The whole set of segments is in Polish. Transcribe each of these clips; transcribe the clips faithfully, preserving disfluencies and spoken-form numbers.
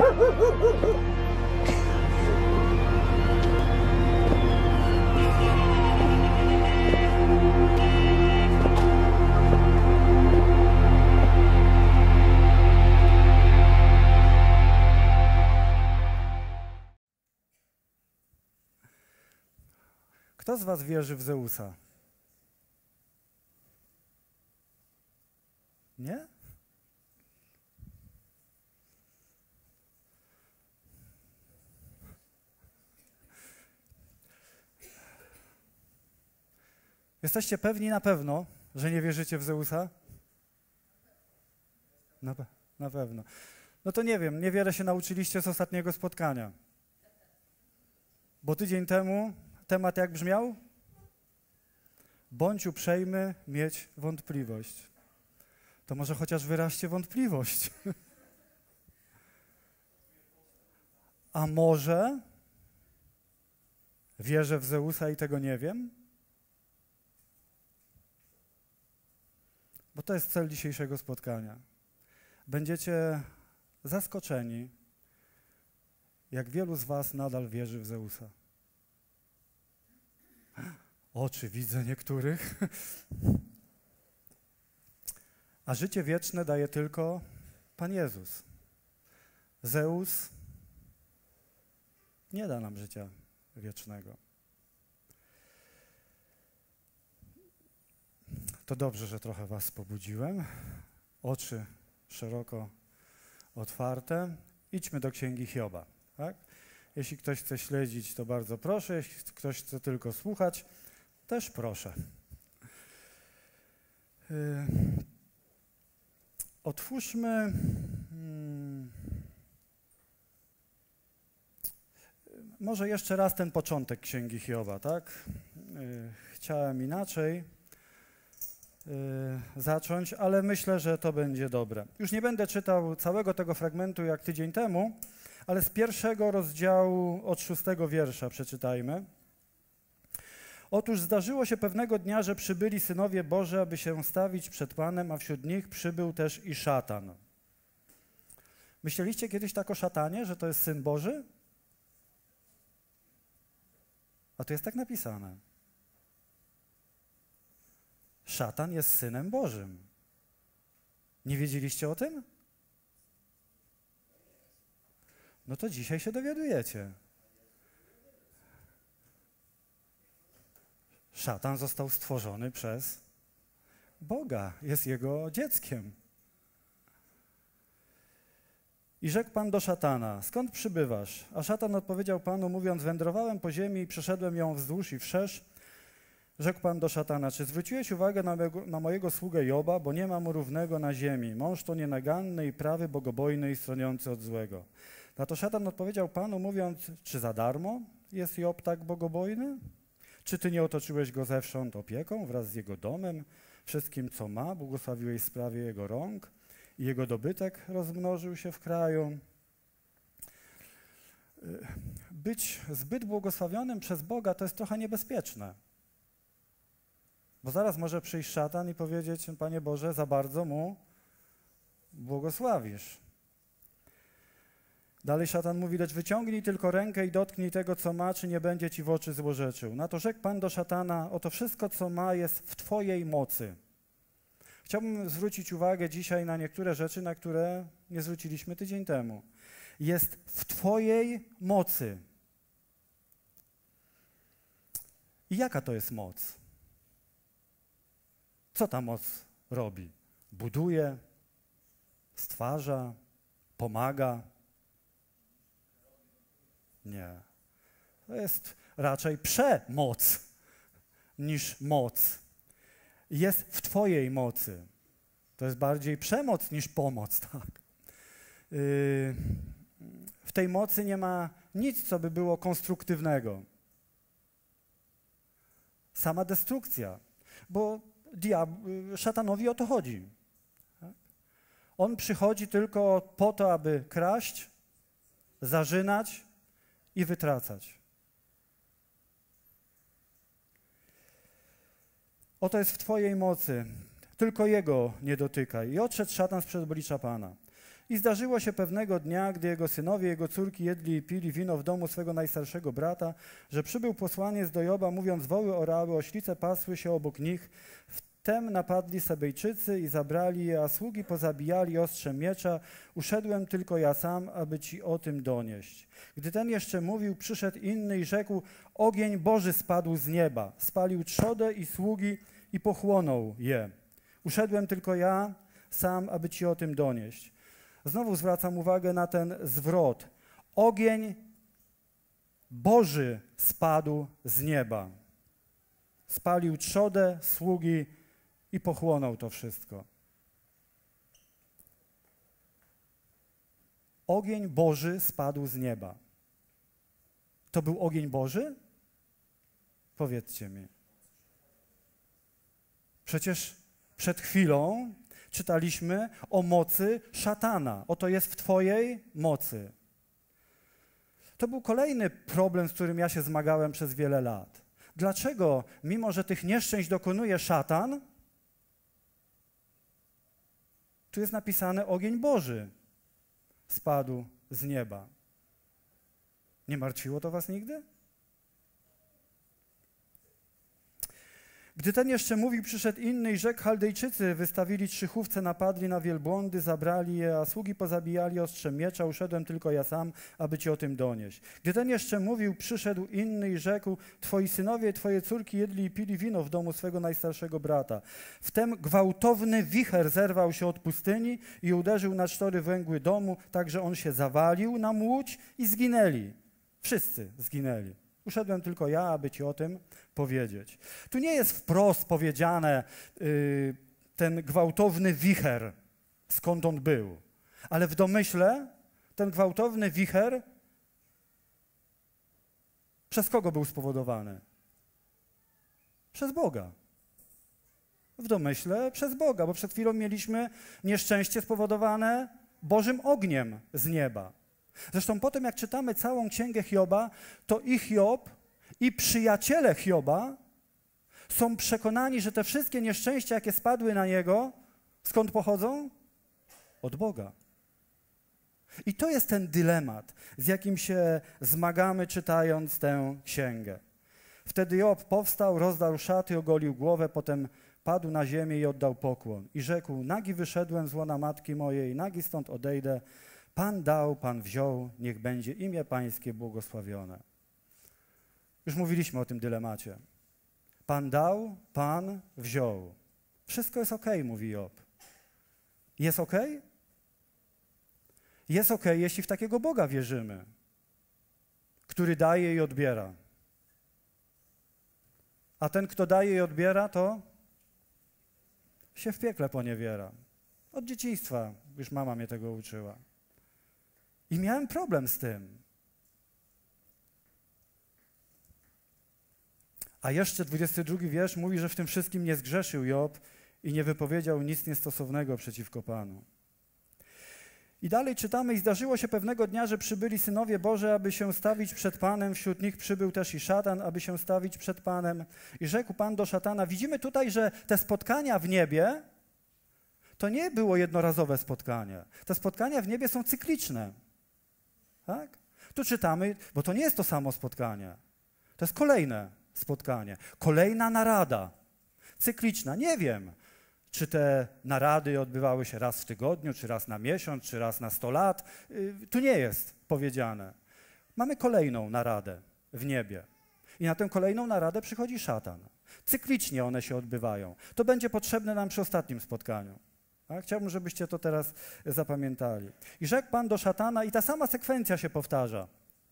Kto z was wierzy w Zeusa? Nie? Jesteście pewni na pewno, że nie wierzycie w Zeusa? Na, pe na pewno. No to nie wiem, niewiele się nauczyliście z ostatniego spotkania. Bo tydzień temu temat jak brzmiał? Bądź uprzejmy, mieć wątpliwość. To może chociaż wyraźcie wątpliwość. A może wierzę w Zeusa i tego nie wiem? Bo to jest cel dzisiejszego spotkania. Będziecie zaskoczeni, jak wielu z was nadal wierzy w Zeusa. Oczy widzę niektórych. A życie wieczne daje tylko Pan Jezus. Zeus nie da nam życia wiecznego. To dobrze, że trochę was pobudziłem. Oczy szeroko otwarte. Idźmy do Księgi Hioba. Tak? Jeśli ktoś chce śledzić, to bardzo proszę. Jeśli ktoś chce tylko słuchać, też proszę. Yy, otwórzmy... Hmm, może jeszcze raz ten początek Księgi Hioba, tak? Yy, chciałem inaczej yy, zacząć, ale myślę, że to będzie dobre. Już nie będę czytał całego tego fragmentu jak tydzień temu, ale z pierwszego rozdziału od szóstego wiersza przeczytajmy. Otóż zdarzyło się pewnego dnia, że przybyli synowie Boży, aby się stawić przed Panem, a wśród nich przybył też i szatan. Myśleliście kiedyś tak o szatanie, że to jest Syn Boży? A tu jest tak napisane. Szatan jest Synem Bożym. Nie wiedzieliście o tym? No to dzisiaj się dowiadujecie. Szatan został stworzony przez Boga, jest Jego dzieckiem. I rzekł Pan do szatana, skąd przybywasz? A szatan odpowiedział Panu, mówiąc, wędrowałem po ziemi i przeszedłem ją wzdłuż i wszerz. Rzekł Pan do szatana, czy zwróciłeś uwagę na mojego, na mojego sługę Joba, bo nie ma mu równego na ziemi. Mąż to nienaganny i prawy, bogobojny i stroniący od złego. Na to szatan odpowiedział Panu, mówiąc, czy za darmo jest Job tak bogobojny? Czy Ty nie otoczyłeś go zewsząd opieką wraz z jego domem, wszystkim, co ma, błogosławiłeś w sprawie jego rąk i jego dobytek rozmnożył się w kraju? Być zbyt błogosławionym przez Boga to jest trochę niebezpieczne, bo zaraz może przyjść szatan i powiedzieć, Panie Boże, za bardzo mu błogosławisz. Dalej szatan mówi, lecz wyciągnij tylko rękę i dotknij tego, co ma, czy nie będzie ci w oczy złorzeczył. Na to rzekł Pan do szatana, oto wszystko, co ma, jest w Twojej mocy. Chciałbym zwrócić uwagę dzisiaj na niektóre rzeczy, na które nie zwróciliśmy tydzień temu. Jest w Twojej mocy. I jaka to jest moc? Co ta moc robi? Buduje, stwarza, pomaga? Nie. To jest raczej przemoc niż moc. Jest w Twojej mocy. To jest bardziej przemoc niż pomoc, tak? Yy, w tej mocy nie ma nic, co by było konstruktywnego. Sama destrukcja. Bo diab, szatanowi o to chodzi. Tak? On przychodzi tylko po to, aby kraść, zarzynać i wytracać. Oto jest w Twojej mocy, tylko Jego nie dotykaj. I odszedł szatan sprzed oblicza Pana. I zdarzyło się pewnego dnia, gdy jego synowie, jego córki jedli i pili wino w domu swego najstarszego brata, że przybył posłaniec do Joba, mówiąc: woły orały, oślice pasły się obok nich. Wtem napadli Sebejczycy i zabrali je, a sługi pozabijali ostrzem miecza. Uszedłem tylko ja sam, aby ci o tym donieść. Gdy ten jeszcze mówił, przyszedł inny i rzekł: ogień Boży spadł z nieba, spalił trzodę i sługi i pochłonął je. Uszedłem tylko ja sam, aby ci o tym donieść. Znowu zwracam uwagę na ten zwrot. Ogień Boży spadł z nieba. Spalił trzodę, sługi i pochłonął to wszystko. Ogień Boży spadł z nieba. To był ogień Boży? Powiedzcie mi. Przecież przed chwilą czytaliśmy o mocy szatana. Oto jest w twojej mocy. To był kolejny problem, z którym ja się zmagałem przez wiele lat. Dlaczego, mimo że tych nieszczęść dokonuje szatan, tu jest napisane ogień Boży spadł z nieba? Nie martwiło to was nigdy? Gdy ten jeszcze mówił, przyszedł inny i rzekł: Chaldejczycy wystawili trzy chówce, napadli na wielbłądy, zabrali je, a sługi pozabijali ostrzem miecza. Uszedłem tylko ja sam, aby ci o tym donieść. Gdy ten jeszcze mówił, przyszedł inny i rzekł: twoi synowie, twoje córki jedli i pili wino w domu swego najstarszego brata. Wtem gwałtowny wicher zerwał się od pustyni i uderzył na cztery węgły domu, tak że on się zawalił na łódź i zginęli. Wszyscy zginęli. Uszedłem tylko ja, aby ci o tym powiedzieć. Tu nie jest wprost powiedziane yy, ten gwałtowny wicher, skąd on był. Ale w domyśle ten gwałtowny wicher przez kogo był spowodowany? Przez Boga. W domyśle przez Boga, bo przed chwilą mieliśmy nieszczęście spowodowane Bożym ogniem z nieba. Zresztą potem, jak czytamy całą księgę Hioba, to i Hiob, i przyjaciele Hioba są przekonani, że te wszystkie nieszczęścia, jakie spadły na niego, skąd pochodzą? Od Boga. I to jest ten dylemat, z jakim się zmagamy, czytając tę księgę. Wtedy Job powstał, rozdarł szaty, ogolił głowę, potem padł na ziemię i oddał pokłon. I rzekł: nagi wyszedłem z łona matki mojej, nagi stąd odejdę. Pan dał, Pan wziął, niech będzie imię Pańskie błogosławione. Już mówiliśmy o tym dylemacie. Pan dał, Pan wziął. Wszystko jest okej, mówi Job. Jest okej? Jest okej, jeśli w takiego Boga wierzymy, który daje i odbiera. A ten, kto daje i odbiera, to się w piekle poniewiera. Od dzieciństwa już mama mnie tego uczyła. I miałem problem z tym. A jeszcze dwudziesty drugi wiersz mówi, że w tym wszystkim nie zgrzeszył Job i nie wypowiedział nic niestosownego przeciwko Panu. I dalej czytamy: i zdarzyło się pewnego dnia, że przybyli synowie Boże, aby się stawić przed Panem. Wśród nich przybył też i szatan, aby się stawić przed Panem. I rzekł Pan do szatana. Widzimy tutaj, że te spotkania w niebie to nie było jednorazowe spotkanie. Te spotkania w niebie są cykliczne. Tak? Tu czytamy, bo to nie jest to samo spotkanie. To jest kolejne spotkanie, kolejna narada, cykliczna. Nie wiem, czy te narady odbywały się raz w tygodniu, czy raz na miesiąc, czy raz na sto lat. Tu nie jest powiedziane. Mamy kolejną naradę w niebie. I na tę kolejną naradę przychodzi szatan. Cyklicznie one się odbywają. To będzie potrzebne nam przy ostatnim spotkaniu. A chciałbym, żebyście to teraz zapamiętali. I rzekł Pan do szatana, i ta sama sekwencja się powtarza.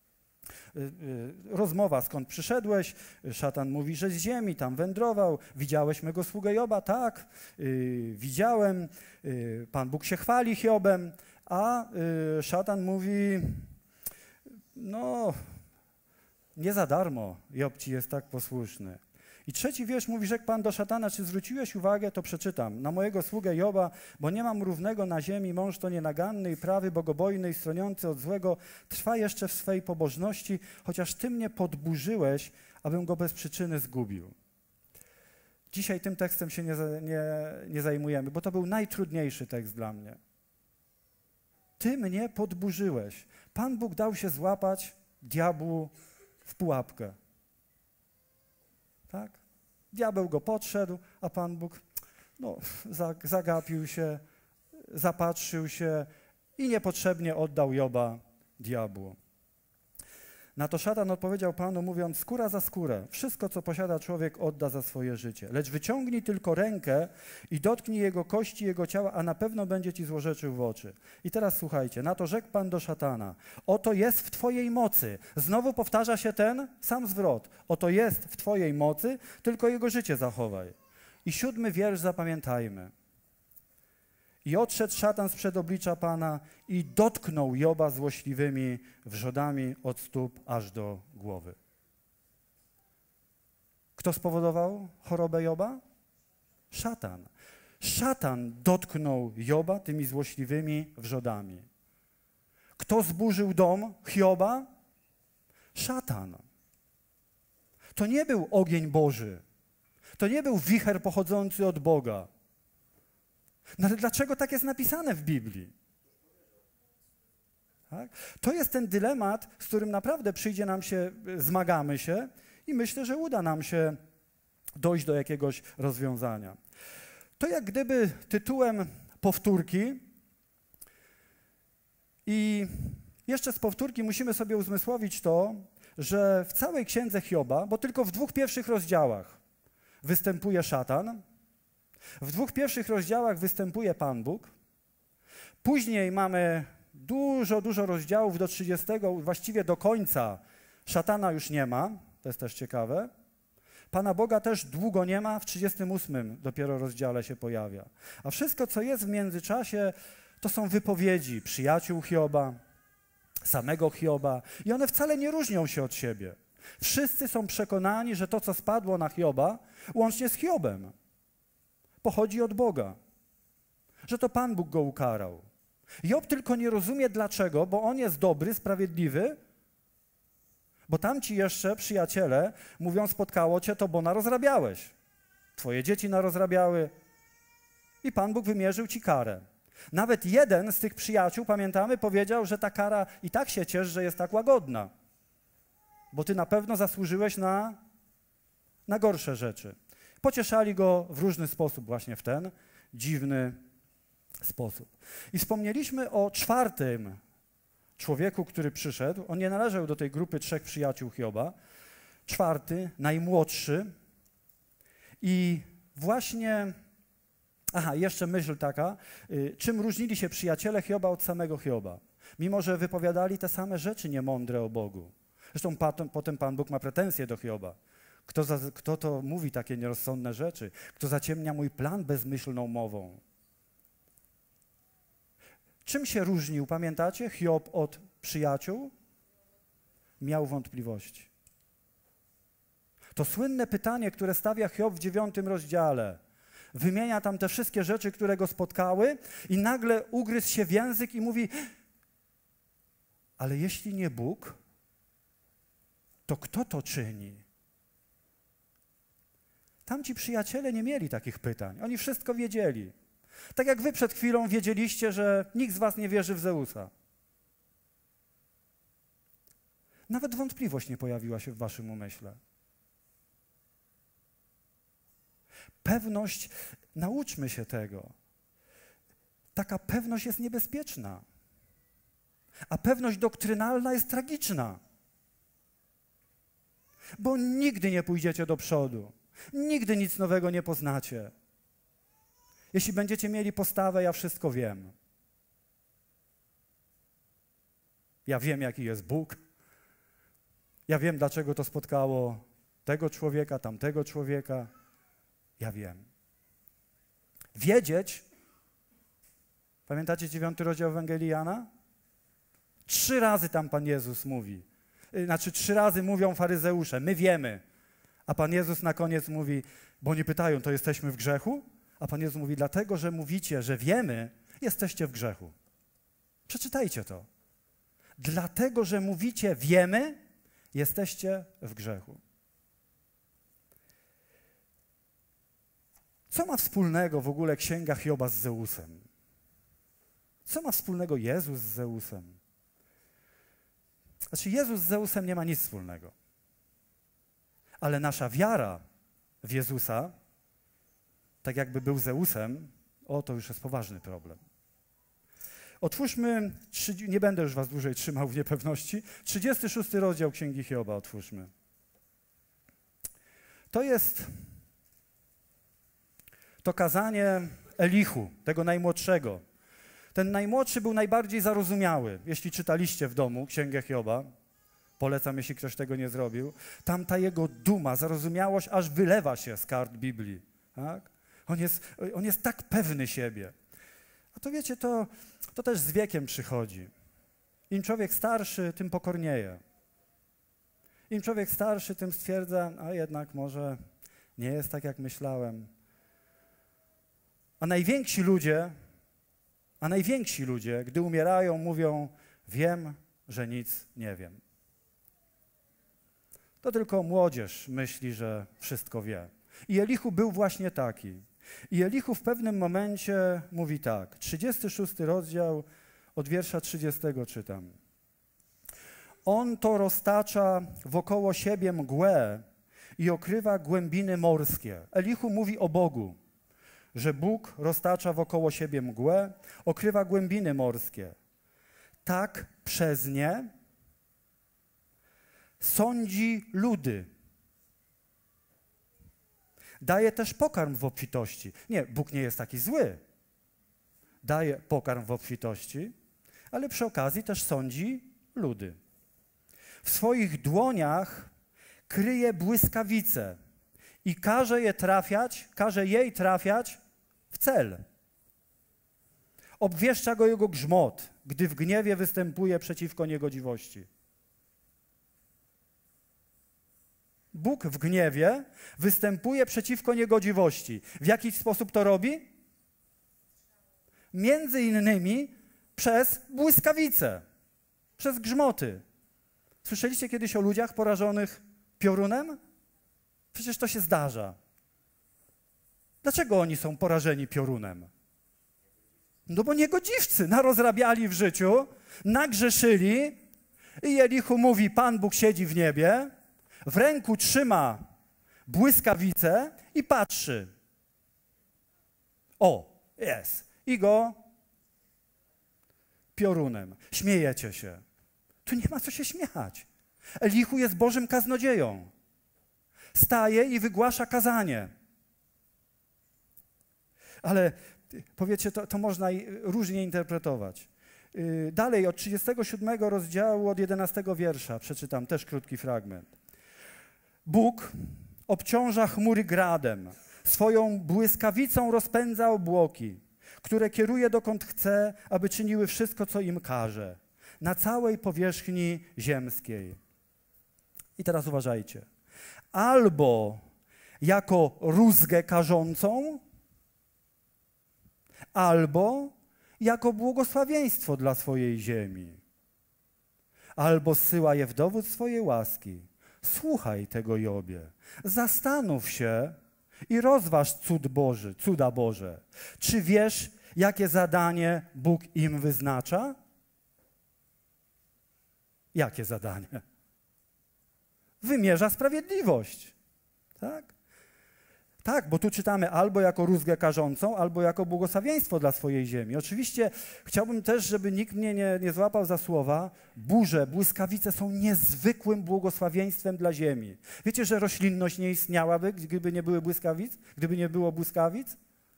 Rozmowa, skąd przyszedłeś? Szatan mówi, że z ziemi, tam wędrował. Widziałeś mego sługę Joba? Tak, yy, widziałem. Yy, Pan Bóg się chwali Hiobem, a yy, szatan mówi: no, nie za darmo Job ci jest tak posłuszny. I trzeci wiersz mówi: rzekł Pan do szatana, czy zwróciłeś uwagę, to przeczytam, na mojego sługę Joba, bo nie mam równego na ziemi, mąż to nienaganny i prawy, bogobojny i stroniący od złego, trwa jeszcze w swej pobożności, chociaż Ty mnie podburzyłeś, abym go bez przyczyny zgubił. Dzisiaj tym tekstem się nie, nie, nie zajmujemy, bo to był najtrudniejszy tekst dla mnie. Ty mnie podburzyłeś. Pan Bóg dał się złapać diabłu w pułapkę. Tak? Diabeł go podszedł, a Pan Bóg no, zagapił się, zapatrzył się i niepotrzebnie oddał Joba diabłu. Na to szatan odpowiedział Panu, mówiąc, skóra za skórę, wszystko, co posiada człowiek, odda za swoje życie. Lecz wyciągnij tylko rękę i dotknij jego kości, jego ciała, a na pewno będzie ci złorzeczył w oczy. I teraz słuchajcie, na to rzekł Pan do szatana, oto jest w twojej mocy. Znowu powtarza się ten sam zwrot. Oto jest w twojej mocy, tylko jego życie zachowaj. I siódmy wiersz zapamiętajmy. I odszedł szatan sprzed oblicza Pana i dotknął Joba złośliwymi wrzodami od stóp aż do głowy. Kto spowodował chorobę Joba? Szatan. Szatan dotknął Joba tymi złośliwymi wrzodami. Kto zburzył dom Hioba? Szatan. To nie był ogień Boży. To nie był wicher pochodzący od Boga. No ale dlaczego tak jest napisane w Biblii? Tak? To jest ten dylemat, z którym naprawdę przyjdzie nam się, zmagamy się i myślę, że uda nam się dojść do jakiegoś rozwiązania. To jak gdyby tytułem powtórki i jeszcze z powtórki musimy sobie uzmysłowić to, że w całej księdze Hioba, bo tylko w dwóch pierwszych rozdziałach występuje szatan, w dwóch pierwszych rozdziałach występuje Pan Bóg, później mamy dużo, dużo rozdziałów do trzydziestego, właściwie do końca szatana już nie ma, to jest też ciekawe. Pana Boga też długo nie ma, w trzydziestym ósmym dopiero rozdziale się pojawia. A wszystko, co jest w międzyczasie, to są wypowiedzi przyjaciół Hioba, samego Hioba i one wcale nie różnią się od siebie. Wszyscy są przekonani, że to, co spadło na Hioba, łącznie z Hiobem, pochodzi od Boga, że to Pan Bóg go ukarał. Job tylko nie rozumie dlaczego, bo on jest dobry, sprawiedliwy, bo tamci jeszcze przyjaciele mówią, spotkało cię to, bo narozrabiałeś. Twoje dzieci narozrabiały i Pan Bóg wymierzył ci karę. Nawet jeden z tych przyjaciół, pamiętamy, powiedział, że ta kara i tak się ciesz, że jest tak łagodna, bo ty na pewno zasłużyłeś na, na gorsze rzeczy. Pocieszali go w różny sposób, właśnie w ten dziwny sposób. I wspomnieliśmy o czwartym człowieku, który przyszedł. On nie należał do tej grupy trzech przyjaciół Hioba. Czwarty, najmłodszy. I właśnie, aha, jeszcze myśl taka, y, czym różnili się przyjaciele Hioba od samego Hioba? Mimo że wypowiadali te same rzeczy niemądre o Bogu. Zresztą potem, potem Pan Bóg ma pretensje do Hioba. Kto, za, kto to mówi takie nierozsądne rzeczy? Kto zaciemnia mój plan bezmyślną mową? Czym się różnił, pamiętacie, Hiob od przyjaciół? Miał wątpliwości. To słynne pytanie, które stawia Hiob w dziewiątym rozdziale. Wymienia tam te wszystkie rzeczy, które go spotkały i nagle ugryzł się w język i mówi, ale jeśli nie Bóg, to kto to czyni? Tamci przyjaciele nie mieli takich pytań. Oni wszystko wiedzieli. Tak jak wy przed chwilą wiedzieliście, że nikt z was nie wierzy w Zeusa. Nawet wątpliwość nie pojawiła się w waszym umyśle. Pewność, nauczmy się tego. Taka pewność jest niebezpieczna. A pewność doktrynalna jest tragiczna. Bo nigdy nie pójdziecie do przodu. Nigdy nic nowego nie poznacie. Jeśli będziecie mieli postawę, ja wszystko wiem. Ja wiem, jaki jest Bóg. Ja wiem, dlaczego to spotkało tego człowieka, tamtego człowieka. Ja wiem. Wiedzieć, pamiętacie dziewiąty rozdział Ewangelii Jana? Trzy razy tam Pan Jezus mówi. Znaczy trzy razy mówią faryzeusze, my wiemy. A Pan Jezus na koniec mówi, bo oni pytają, to jesteśmy w grzechu? A Pan Jezus mówi, dlatego, że mówicie, że wiemy, jesteście w grzechu. Przeczytajcie to. Dlatego, że mówicie wiemy, jesteście w grzechu. Co ma wspólnego w ogóle Księga Hioba z Zeusem? Co ma wspólnego Jezus z Zeusem? Znaczy, Jezus z Zeusem nie ma nic wspólnego. Ale nasza wiara w Jezusa, tak jakby był Zeusem, o, to już jest poważny problem. Otwórzmy, nie będę już was dłużej trzymał w niepewności, trzydziesty szósty rozdział Księgi Hioba otwórzmy. To jest to kazanie Elihu, tego najmłodszego. Ten najmłodszy był najbardziej zarozumiały. Jeśli czytaliście w domu Księgę Hioba, polecam, jeśli ktoś tego nie zrobił, tam ta jego duma, zarozumiałość aż wylewa się z kart Biblii. Tak? On jest, on jest tak pewny siebie. A to wiecie, to, to też z wiekiem przychodzi. Im człowiek starszy, tym pokornieje. Im człowiek starszy, tym stwierdza, a jednak może nie jest tak, jak myślałem. A najwięksi ludzie, a najwięksi ludzie, gdy umierają, mówią, wiem, że nic nie wiem. To tylko młodzież myśli, że wszystko wie. I Elihu był właśnie taki. I Elihu w pewnym momencie mówi tak, trzydziesty szósty rozdział, od wiersza trzydziestego czytam. On to roztacza wokoło siebie mgłę i okrywa głębiny morskie. Elihu mówi o Bogu, że Bóg roztacza wokoło siebie mgłę, okrywa głębiny morskie. Tak przez nie sądzi ludy. Daje też pokarm w obfitości. Nie, Bóg nie jest taki zły. Daje pokarm w obfitości, ale przy okazji też sądzi ludy. W swoich dłoniach kryje błyskawice i każe je trafiać, każe jej trafiać w cel. Obwieszcza go jego grzmot, gdy w gniewie występuje przeciwko niegodziwości. Bóg w gniewie występuje przeciwko niegodziwości. W jaki sposób to robi? Między innymi przez błyskawice, przez grzmoty. Słyszeliście kiedyś o ludziach porażonych piorunem? Przecież to się zdarza. Dlaczego oni są porażeni piorunem? No bo niegodziwcy narozrabiali w życiu, nagrzeszyli i Elihu mówi, Pan Bóg siedzi w niebie, w ręku trzyma błyskawicę i patrzy. O, jest. I go piorunem. Śmiejecie się. Tu nie ma co się śmiać. Elihu jest Bożym kaznodzieją. Staje i wygłasza kazanie. Ale powiecie, to, to można różnie interpretować. Dalej od trzydziestego siódmego rozdziału, od jedenastego wiersza przeczytam też krótki fragment. Bóg obciąża chmury gradem, swoją błyskawicą rozpędza obłoki, które kieruje dokąd chce, aby czyniły wszystko, co im każe, na całej powierzchni ziemskiej. I teraz uważajcie. Albo jako rózgę karzącą, albo jako błogosławieństwo dla swojej ziemi. Albo zsyła je w dowód swojej łaski. Słuchaj tego, Jobie, zastanów się i rozważ cud Boży, cuda Boże. Czy wiesz, jakie zadanie Bóg im wyznacza? Jakie zadanie? Wymierza sprawiedliwość. Tak? Tak, bo tu czytamy albo jako rózgę karzącą, albo jako błogosławieństwo dla swojej ziemi. Oczywiście chciałbym też, żeby nikt mnie nie, nie złapał za słowa. Burze, błyskawice są niezwykłym błogosławieństwem dla ziemi. Wiecie, że roślinność nie istniałaby, gdyby nie były błyskawic? Gdyby nie było błyskawic?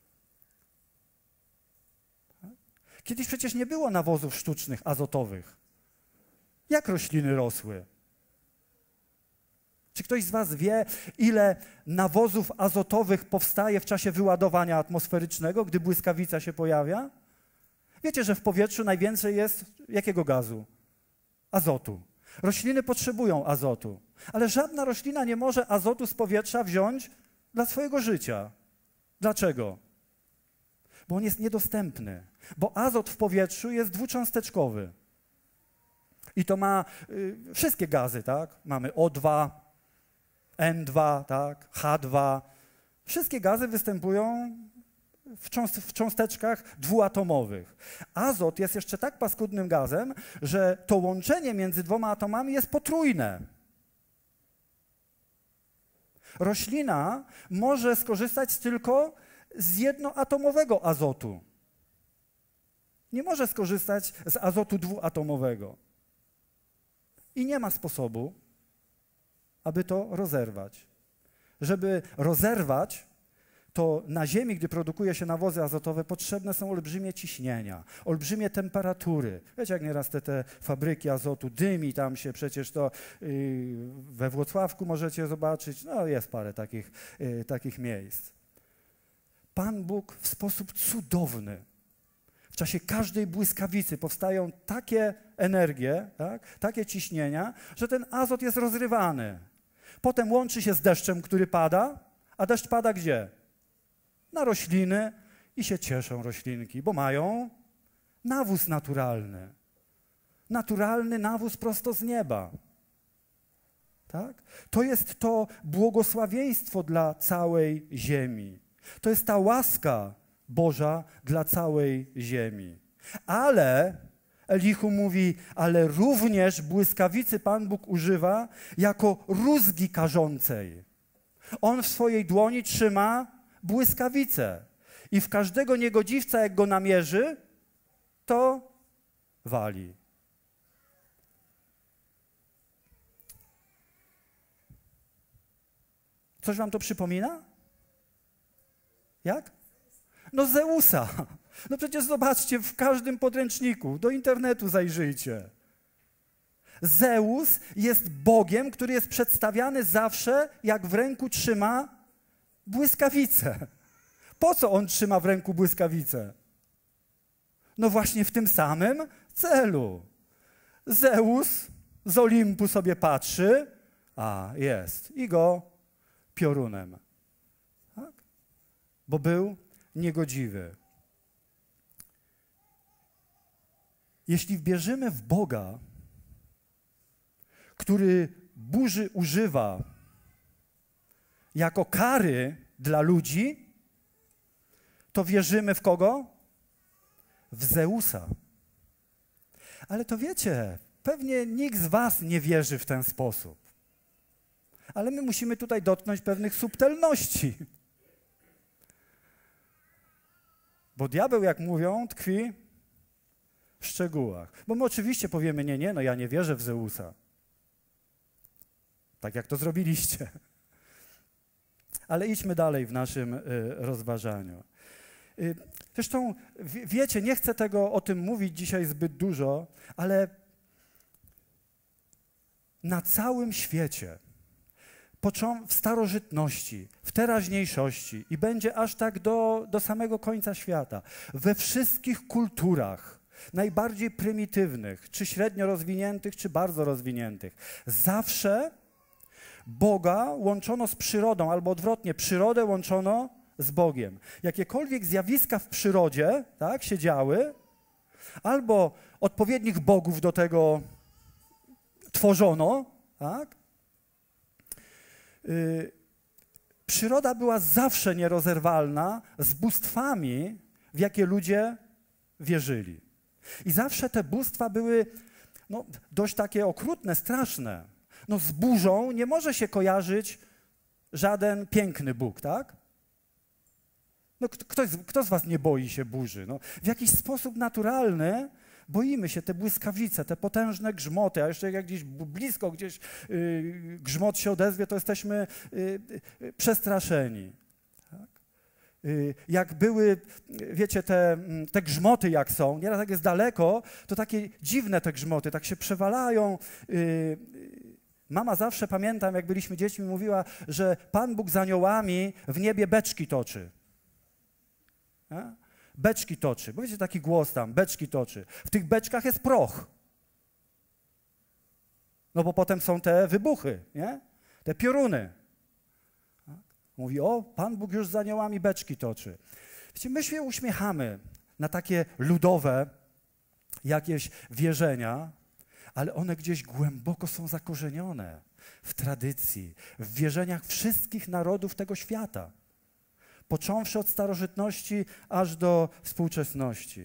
Kiedyś przecież nie było nawozów sztucznych, azotowych. Jak rośliny rosły? Czy ktoś z was wie, ile nawozów azotowych powstaje w czasie wyładowania atmosferycznego, gdy błyskawica się pojawia? Wiecie, że w powietrzu najwięcej jest jakiego gazu? Azotu. Rośliny potrzebują azotu, ale żadna roślina nie może azotu z powietrza wziąć dla swojego życia. Dlaczego? Bo on jest niedostępny, bo azot w powietrzu jest dwucząsteczkowy. I to ma y, wszystkie gazy, tak? Mamy O dwa, N dwa, tak? H dwa. Wszystkie gazy występują w, cząst w cząsteczkach dwuatomowych. Azot jest jeszcze tak paskudnym gazem, że to łączenie między dwoma atomami jest potrójne. Roślina może skorzystać tylko z jednoatomowego azotu. Nie może skorzystać z azotu dwuatomowego. I nie ma sposobu, aby to rozerwać. Żeby rozerwać, to na ziemi, gdy produkuje się nawozy azotowe, potrzebne są olbrzymie ciśnienia, olbrzymie temperatury. Wiecie, jak nieraz te, te fabryki azotu, dymi tam się, przecież to yy, we Włocławku możecie zobaczyć, no jest parę takich, yy, takich miejsc. Pan Bóg w sposób cudowny, w czasie każdej błyskawicy powstają takie energie, tak, takie ciśnienia, że ten azot jest rozrywany. Potem łączy się z deszczem, który pada, a deszcz pada gdzie? Na rośliny i się cieszą roślinki, bo mają nawóz naturalny. Naturalny nawóz prosto z nieba. Tak? To jest to błogosławieństwo dla całej ziemi. To jest ta łaska Boża dla całej ziemi. Ale Elihu mówi, ale również błyskawicy Pan Bóg używa jako rózgi karzącej. On w swojej dłoni trzyma błyskawicę i w każdego niegodziwca, jak go namierzy, to wali. Coś wam to przypomina? Jak? No Zeusa. No przecież zobaczcie, w każdym podręczniku, do internetu zajrzyjcie. Zeus jest Bogiem, który jest przedstawiany zawsze, jak w ręku trzyma błyskawicę. Po co on trzyma w ręku błyskawicę? No właśnie w tym samym celu. Zeus z Olimpu sobie patrzy, a jest, i go piorunem. Tak? Bo był niegodziwy. Jeśli wierzymy w Boga, który burzy używa jako kary dla ludzi, to wierzymy w kogo? W Zeusa. Ale to wiecie, pewnie nikt z was nie wierzy w ten sposób. Ale my musimy tutaj dotknąć pewnych subtelności. Bo diabeł, jak mówią, tkwi w szczegółach. Bo my oczywiście powiemy, nie, nie, no ja nie wierzę w Zeusa. Tak jak to zrobiliście. Ale idźmy dalej w naszym y, rozważaniu. Y, zresztą, w, wiecie, nie chcę tego o tym mówić dzisiaj zbyt dużo, ale na całym świecie, w starożytności, w teraźniejszości i będzie aż tak do, do samego końca świata, we wszystkich kulturach, najbardziej prymitywnych, czy średnio rozwiniętych, czy bardzo rozwiniętych, zawsze Boga łączono z przyrodą, albo odwrotnie, przyrodę łączono z Bogiem. Jakiekolwiek zjawiska w przyrodzie, tak, się działy, albo odpowiednich bogów do tego tworzono, tak, yy, przyroda była zawsze nierozerwalna z bóstwami, w jakie ludzie wierzyli. I zawsze te bóstwa były no, dość takie okrutne, straszne. No z burzą nie może się kojarzyć żaden piękny Bóg, tak? No kto, kto z was nie boi się burzy? No, w jakiś sposób naturalny boimy się, te błyskawice, te potężne grzmoty, a jeszcze jak gdzieś blisko gdzieś yy, grzmot się odezwie, to jesteśmy yy, yy, przestraszeni. Tak? Yy, jak były, wiecie, te, te grzmoty jak są, nieraz jak jest daleko, to takie dziwne te grzmoty, tak się przewalają. Yy, Mama zawsze, pamiętam, jak byliśmy dziećmi, mówiła, że Pan Bóg z aniołami w niebie beczki toczy. A? Beczki toczy. Bo wiecie, taki głos tam, beczki toczy. W tych beczkach jest proch. No bo potem są te wybuchy, nie? Te pioruny. A? Mówi, o, Pan Bóg już z aniołami beczki toczy. Wiecie, my się uśmiechamy na takie ludowe jakieś wierzenia, ale one gdzieś głęboko są zakorzenione w tradycji, w wierzeniach wszystkich narodów tego świata. począwszy od starożytności aż do współczesności.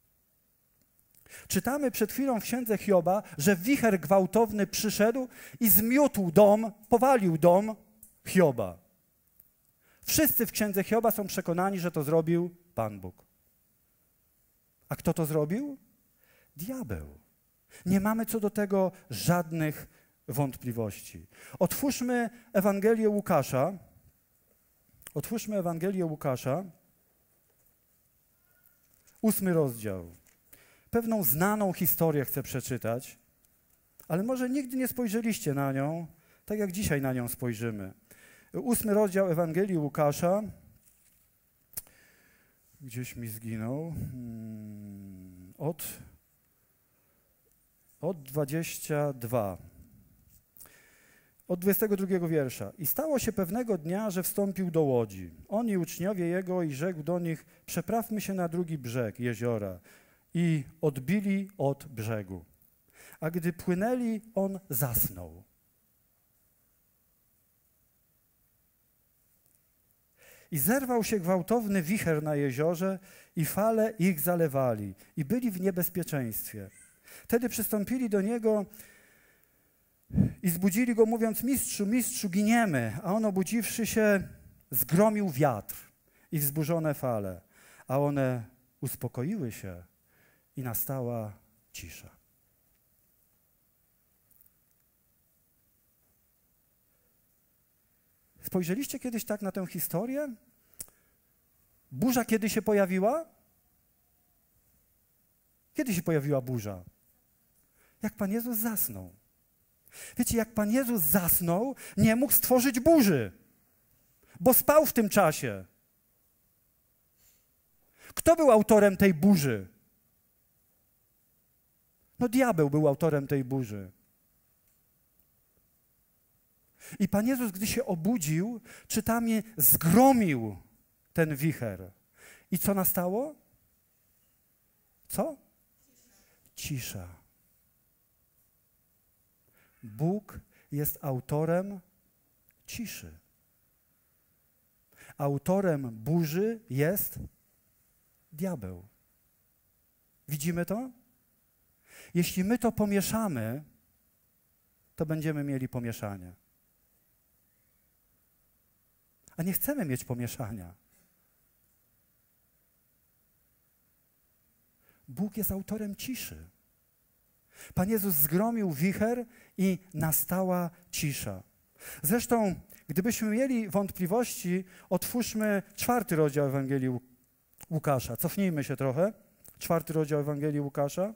Czytamy przed chwilą w księdze Hioba, że wicher gwałtowny przyszedł i zmiótł dom, powalił dom Hioba. Wszyscy w księdze Hioba są przekonani, że to zrobił Pan Bóg. A kto to zrobił? Diabeł. Nie mamy co do tego żadnych wątpliwości. Otwórzmy Ewangelię Łukasza. Otwórzmy Ewangelię Łukasza. Ósmy rozdział. Pewną znaną historię chcę przeczytać, ale może nigdy nie spojrzeliście na nią, tak jak dzisiaj na nią spojrzymy. Ósmy rozdział Ewangelii Łukasza. Gdzieś mi zginął. Hmm, od, od dwudziestego drugiego. Od dwudziestego drugiego wiersza. I stało się pewnego dnia, że wstąpił do łodzi. On i uczniowie jego i rzekł do nich, przeprawmy się na drugi brzeg jeziora. I odbili od brzegu. A gdy płynęli, on zasnął. I zerwał się gwałtowny wicher na jeziorze i fale ich zalewali i byli w niebezpieczeństwie. Wtedy przystąpili do niego i zbudzili go, mówiąc, mistrzu, mistrzu, giniemy. A on, obudziwszy się, zgromił wiatr i wzburzone fale, a one uspokoiły się i nastała cisza. Spojrzeliście kiedyś tak na tę historię? Burza kiedy się pojawiła? Kiedy się pojawiła burza? Jak Pan Jezus zasnął. Wiecie, jak Pan Jezus zasnął, nie mógł stworzyć burzy, bo spał w tym czasie. Kto był autorem tej burzy? No diabeł był autorem tej burzy. I Pan Jezus, gdy się obudził, czytamy, zgromił ten wicher. I co nastało? Co? Cisza. Bóg jest autorem ciszy. Autorem burzy jest diabeł. Widzimy to? Jeśli my to pomieszamy, to będziemy mieli pomieszanie. A nie chcemy mieć pomieszania. Bóg jest autorem ciszy. Pan Jezus zgromił wicher i nastała cisza. Zresztą, gdybyśmy mieli wątpliwości, otwórzmy czwarty rozdział Ewangelii Łukasza. Cofnijmy się trochę. Czwarty rozdział Ewangelii Łukasza.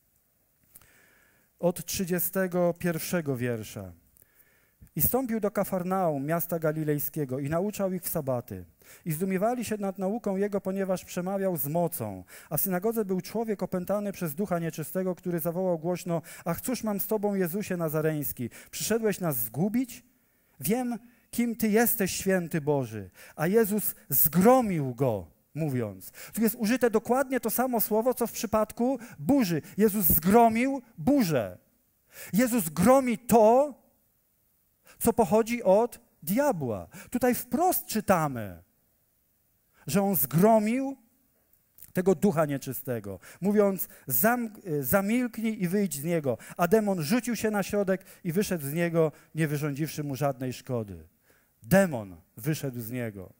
Od trzydziestego pierwszego wiersza. I stąpił do Kafarnaum, miasta galilejskiego, i nauczał ich w sabaty. I zdumiewali się nad nauką Jego, ponieważ przemawiał z mocą. A w synagodze był człowiek opętany przez ducha nieczystego, który zawołał głośno: Ach, cóż mam z Tobą, Jezusie Nazareński? Przyszedłeś nas zgubić? Wiem, kim Ty jesteś, święty Boży. A Jezus zgromił go, mówiąc. Tu jest użyte dokładnie to samo słowo, co w przypadku burzy. Jezus zgromił burzę. Jezus gromi to, co pochodzi od diabła. Tutaj wprost czytamy, że on zgromił tego ducha nieczystego, mówiąc: zamilknij i wyjdź z niego. A demon rzucił się na środek i wyszedł z niego, nie wyrządziwszy mu żadnej szkody. Demon wyszedł z niego.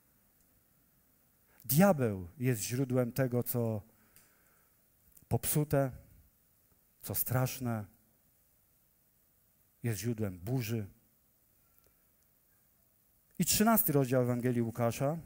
Diabeł jest źródłem tego, co popsute, co straszne. Jest źródłem burzy. I trzynasty rozdział Ewangelii Łukasza.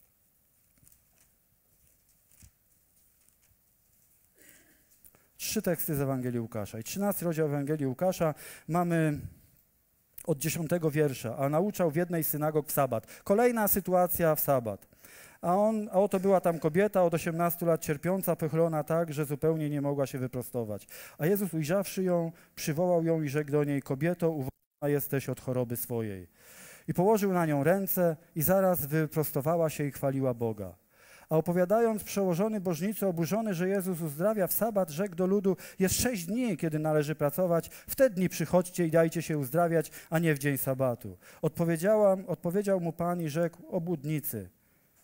Trzy teksty z Ewangelii Łukasza. I trzynasty rozdział Ewangelii Łukasza mamy od dziesiątego wiersza. A nauczał w jednej z synagog w sabat. Kolejna sytuacja w sabat. A, on, a oto była tam kobieta od osiemnastu lat cierpiąca, pychlona tak, że zupełnie nie mogła się wyprostować. A Jezus, ujrzawszy ją, przywołał ją i rzekł do niej: kobieto, uwolniona jesteś od choroby swojej. I położył na nią ręce i zaraz wyprostowała się i chwaliła Boga. A opowiadając, przełożony bożnicy, oburzony, że Jezus uzdrawia w sabat, rzekł do ludu: jest sześć dni, kiedy należy pracować, w te dni przychodźcie i dajcie się uzdrawiać, a nie w dzień sabatu. Odpowiedziałam, odpowiedział mu Pan i rzekł: obłudnicy,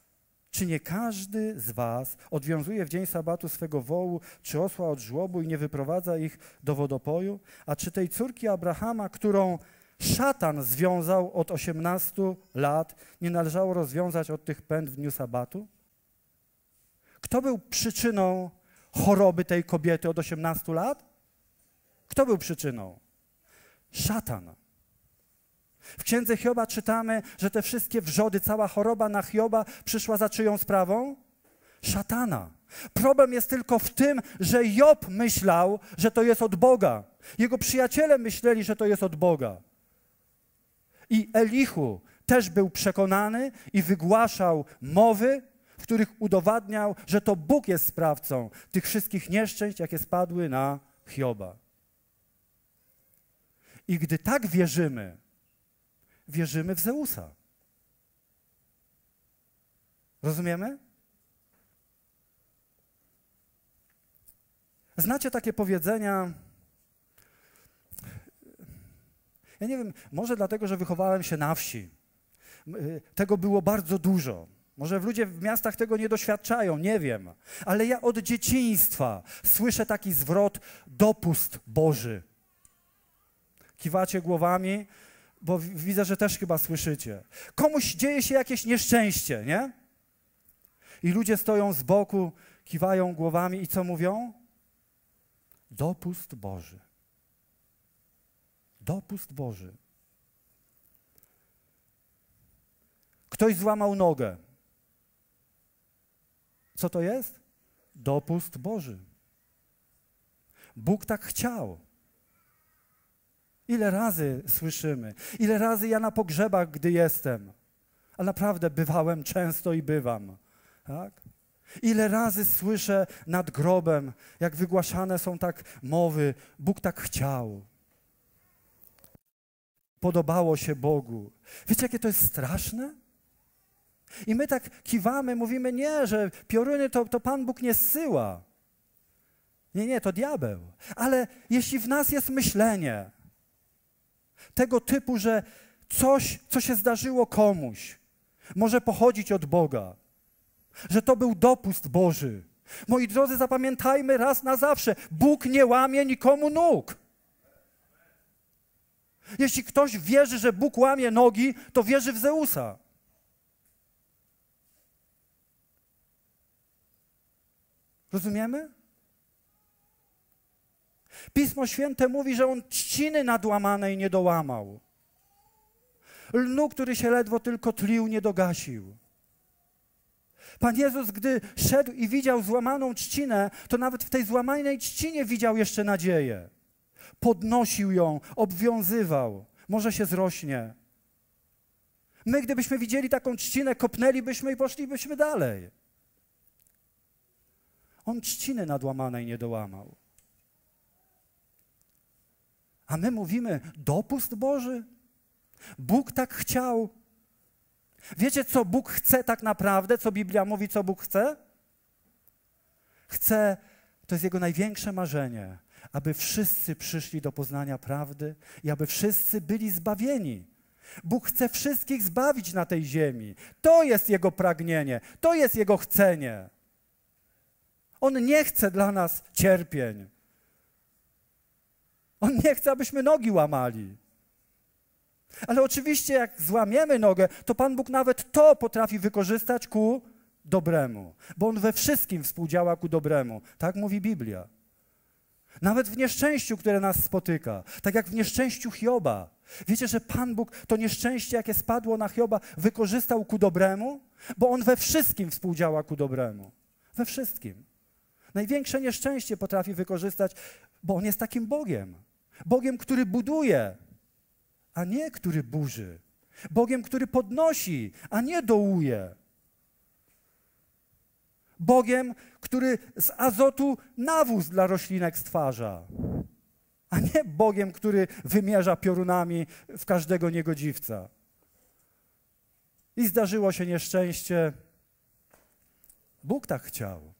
Czy nie każdy z was odwiązuje w dzień sabatu swego wołu czy osła od żłobu i nie wyprowadza ich do wodopoju? A czy tej córki Abrahama, którą szatan związał od osiemnastu lat, nie należało rozwiązać od tych pęd w dniu sabatu? Kto był przyczyną choroby tej kobiety od osiemnastu lat? Kto był przyczyną? Szatan. W księdze Hioba czytamy, że te wszystkie wrzody, cała choroba na Hioba przyszła za czyją sprawą? Szatana. Problem jest tylko w tym, że Job myślał, że to jest od Boga. Jego przyjaciele myśleli, że to jest od Boga. I Elihu też był przekonany i wygłaszał mowy, w których udowadniał, że to Bóg jest sprawcą tych wszystkich nieszczęść, jakie spadły na Hioba. I gdy tak wierzymy, wierzymy w Zeusa. Rozumiemy? Znacie takie powiedzenia, ja nie wiem, może dlatego, że wychowałem się na wsi. Tego było bardzo dużo. Może ludzie w miastach tego nie doświadczają, nie wiem. Ale ja od dzieciństwa słyszę taki zwrot dopust Boży. Kiwacie głowami, bo widzę, że też chyba słyszycie. Komuś dzieje się jakieś nieszczęście, nie? I ludzie stoją z boku, kiwają głowami i co mówią? Dopust Boży. Dopust Boży. Ktoś złamał nogę. Co to jest? Dopust Boży. Bóg tak chciał. Ile razy słyszymy, ile razy ja na pogrzebach, gdy jestem, a naprawdę bywałem często i bywam, tak? Ile razy słyszę nad grobem, jak wygłaszane są tak mowy, Bóg tak chciał. Podobało się Bogu. Wiecie, jakie to jest straszne? I my tak kiwamy, mówimy, nie, że pioruny to, to Pan Bóg nie zsyła. Nie, nie, to diabeł. Ale jeśli w nas jest myślenie tego typu, że coś, co się zdarzyło komuś, może pochodzić od Boga, że to był dopust Boży. Moi drodzy, zapamiętajmy raz na zawsze, Bóg nie łamie nikomu nóg. Jeśli ktoś wierzy, że Bóg łamie nogi, to wierzy w Zeusa. Rozumiemy? Pismo Święte mówi, że On trzciny nadłamanej nie dołamał. Lnu, który się ledwo tylko tlił, nie dogasił. Pan Jezus, gdy szedł i widział złamaną trzcinę, to nawet w tej złamanej trzcinie widział jeszcze nadzieję. Podnosił ją, obwiązywał. Może się zrośnie. My, gdybyśmy widzieli taką trzcinę, kopnęlibyśmy i poszlibyśmy dalej. On trzciny nadłamanej nie dołamał. A my mówimy, dopust Boży? Bóg tak chciał. Wiecie, co Bóg chce tak naprawdę? Co Biblia mówi, co Bóg chce? Chce, to jest Jego największe marzenie, aby wszyscy przyszli do poznania prawdy i aby wszyscy byli zbawieni. Bóg chce wszystkich zbawić na tej ziemi. To jest Jego pragnienie, to jest Jego chcenie. On nie chce dla nas cierpień. On nie chce, abyśmy nogi łamali. Ale oczywiście, jak złamiemy nogę, to Pan Bóg nawet to potrafi wykorzystać ku dobremu. Bo On we wszystkim współdziała ku dobremu. Tak mówi Biblia. Nawet w nieszczęściu, które nas spotyka. Tak jak w nieszczęściu Hioba. Wiecie, że Pan Bóg to nieszczęście, jakie spadło na Hioba, wykorzystał ku dobremu? Bo On we wszystkim współdziała ku dobremu. We wszystkim. Największe nieszczęście potrafi wykorzystać, bo On jest takim Bogiem. Bogiem, który buduje, a nie który burzy. Bogiem, który podnosi, a nie dołuje. Bogiem, który z azotu nawóz dla roślinek stwarza, a nie Bogiem, który wymierza piorunami w każdego niegodziwca. I zdarzyło się nieszczęście. Bóg tak chciał.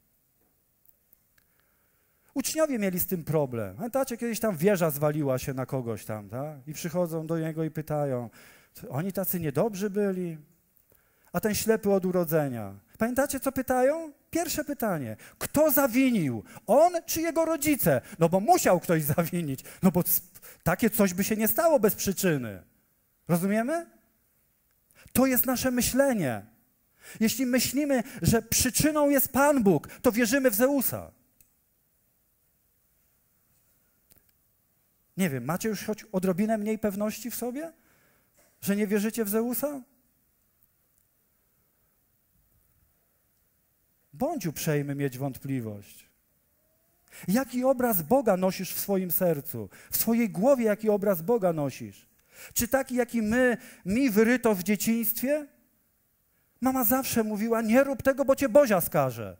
Uczniowie mieli z tym problem. Pamiętacie, kiedyś tam wieża zwaliła się na kogoś tam, tak? I przychodzą do Niego i pytają, oni tacy niedobrzy byli? A ten ślepy od urodzenia. Pamiętacie, co pytają? Pierwsze pytanie. Kto zawinił? On czy jego rodzice? No bo musiał ktoś zawinić. No bo takie coś by się nie stało bez przyczyny. Rozumiemy? To jest nasze myślenie. Jeśli myślimy, że przyczyną jest Pan Bóg, to wierzymy w Zeusa. Nie wiem, macie już choć odrobinę mniej pewności w sobie? Że nie wierzycie w Zeusa? Bądź uprzejmy mieć wątpliwość. Jaki obraz Boga nosisz w swoim sercu? W swojej głowie jaki obraz Boga nosisz? Czy taki, jaki my, mi wyryto w dzieciństwie? Mama zawsze mówiła, nie rób tego, bo cię Bozia skaże.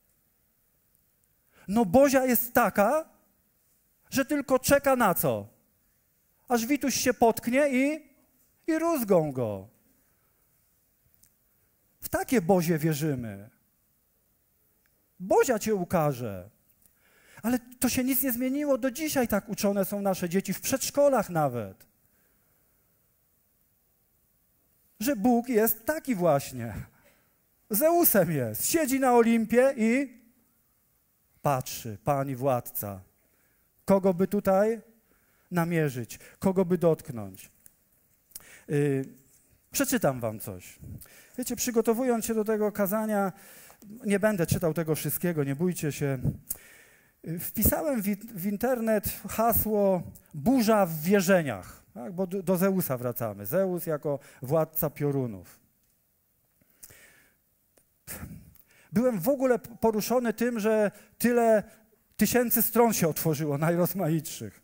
No Bozia jest taka, że tylko czeka na co? Aż Wituś się potknie i, i rózgą go. W takie Bozie wierzymy. Bozia cię ukaże. Ale to się nic nie zmieniło. Do dzisiaj tak uczone są nasze dzieci, w przedszkolach nawet. Że Bóg jest taki właśnie. Zeusem jest. Siedzi na Olimpie i patrzy, Pan i Władca. Kogo by tutaj namierzyć? Kogo by dotknąć? Yy, przeczytam wam coś. Wiecie, przygotowując się do tego kazania, nie będę czytał tego wszystkiego, nie bójcie się. Wpisałem w, w internet hasło burza w wierzeniach, tak? Bo do, do Zeusa wracamy. Zeus jako władca piorunów. Byłem w ogóle poruszony tym, że tyle tysięcy stron się otworzyło, najrozmaitszych.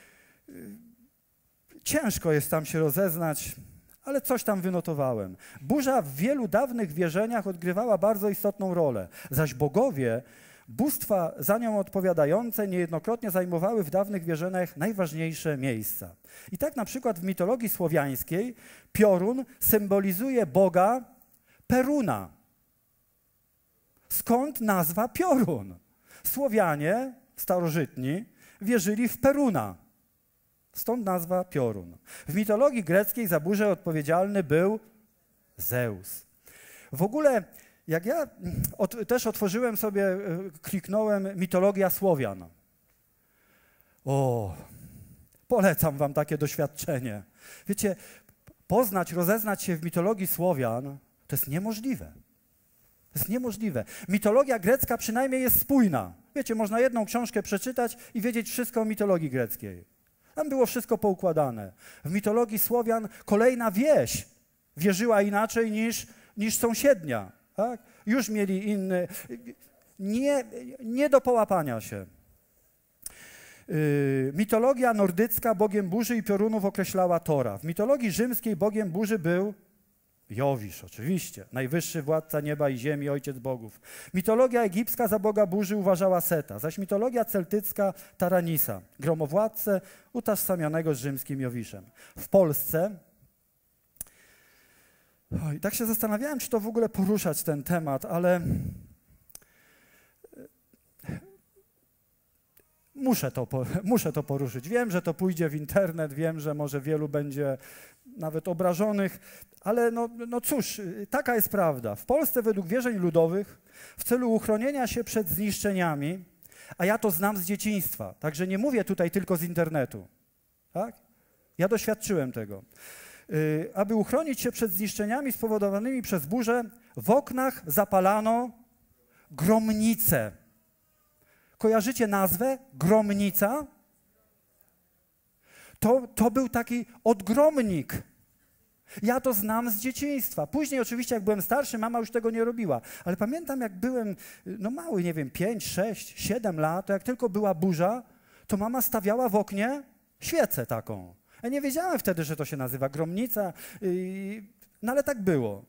Ciężko jest tam się rozeznać, ale coś tam wynotowałem. Burza w wielu dawnych wierzeniach odgrywała bardzo istotną rolę, zaś bogowie, bóstwa za nią odpowiadające, niejednokrotnie zajmowały w dawnych wierzeniach najważniejsze miejsca. I tak na przykład w mitologii słowiańskiej piorun symbolizuje boga Peruna. Skąd nazwa piorun? Słowianie starożytni wierzyli w Peruna. Stąd nazwa piorun. W mitologii greckiej za burzę odpowiedzialny był Zeus. W ogóle, jak ja od, też otworzyłem sobie, kliknąłem mitologia Słowian. O, polecam wam takie doświadczenie. Wiecie, poznać, rozeznać się w mitologii Słowian to jest niemożliwe. To jest niemożliwe. Mitologia grecka przynajmniej jest spójna. Wiecie, można jedną książkę przeczytać i wiedzieć wszystko o mitologii greckiej. Tam było wszystko poukładane. W mitologii Słowian kolejna wieś wierzyła inaczej niż, niż sąsiednia. Tak? Już mieli inny... Nie, nie do połapania się. Yy, mitologia nordycka bogiem burzy i piorunów określała Tora. W mitologii rzymskiej bogiem burzy był Jowisz, oczywiście, najwyższy władca nieba i ziemi, ojciec bogów. Mitologia egipska za boga burzy uważała Seta, zaś mitologia celtycka Taranisa, gromowładcę utożsamionego z rzymskim Jowiszem. W Polsce, oj, tak się zastanawiałem, czy to w ogóle poruszać ten temat, ale muszę to, muszę to poruszyć. Wiem, że to pójdzie w internet, wiem, że może wielu będzie nawet obrażonych, ale no, no cóż, taka jest prawda. W Polsce według wierzeń ludowych w celu uchronienia się przed zniszczeniami, a ja to znam z dzieciństwa, także nie mówię tutaj tylko z internetu, tak? Ja doświadczyłem tego. Yy, aby uchronić się przed zniszczeniami spowodowanymi przez burzę, w oknach zapalano gromnice. Kojarzycie nazwę? Gromnica? To, to był taki odgromnik. Ja to znam z dzieciństwa. Później oczywiście, jak byłem starszy, mama już tego nie robiła. Ale pamiętam, jak byłem no mały, nie wiem, pięć, sześć, siedem lat, to jak tylko była burza, to mama stawiała w oknie świecę taką. Ja nie wiedziałem wtedy, że to się nazywa gromnica, no ale tak było.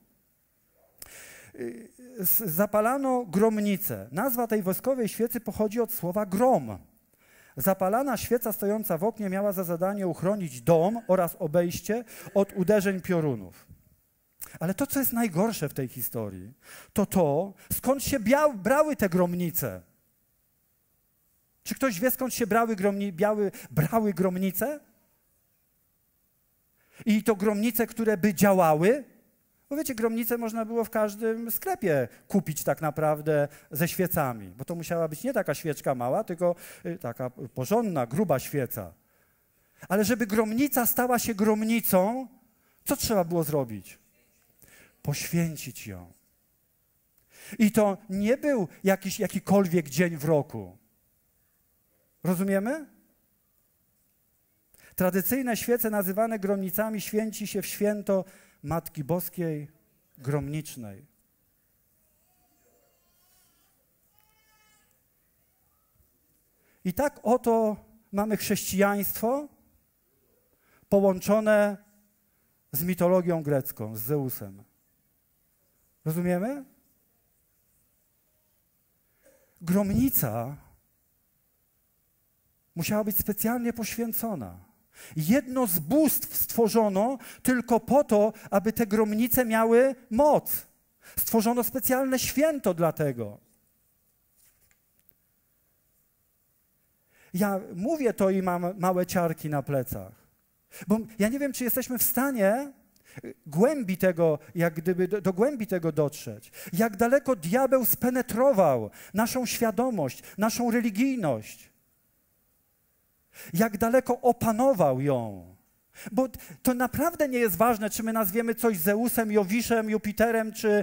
Zapalano gromnicę. Nazwa tej woskowej świecy pochodzi od słowa grom. Zapalana świeca stojąca w oknie miała za zadanie uchronić dom oraz obejście od uderzeń piorunów. Ale to, co jest najgorsze w tej historii, to to, skąd się biał, brały te gromnice. Czy ktoś wie, skąd się brały, gromni, biały, brały gromnice? I to gromnice, które by działały, Bo wiecie, gromnicę można było w każdym sklepie kupić tak naprawdę ze świecami, bo to musiała być nie taka świeczka mała, tylko taka porządna, gruba świeca. Ale żeby gromnica stała się gromnicą, co trzeba było zrobić? Poświęcić ją. I to nie był jakiś, jakikolwiek dzień w roku. Rozumiemy? Tradycyjne świece nazywane gromnicami święci się w święto Matki Boskiej Gromnicznej. I tak oto mamy chrześcijaństwo połączone z mitologią grecką, z Zeusem. Rozumiemy? Gromnica musiała być specjalnie poświęcona. Jedno z bóstw stworzono tylko po to, aby te gromnice miały moc. Stworzono specjalne święto dla tego. Ja mówię to i mam małe ciarki na plecach. Bo ja nie wiem, czy jesteśmy w stanie głębi tego, jak gdyby do, do głębi tego dotrzeć. Jak daleko diabeł spenetrował naszą świadomość, naszą religijność. Jak daleko opanował ją. Bo to naprawdę nie jest ważne, czy my nazwiemy coś Zeusem, Jowiszem, Jupiterem, czy...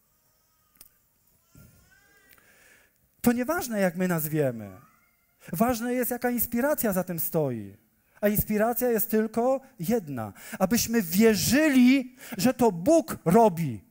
To nieważne, jak my nazwiemy. Ważne jest, jaka inspiracja za tym stoi. A inspiracja jest tylko jedna. Abyśmy wierzyli, że to Bóg robi.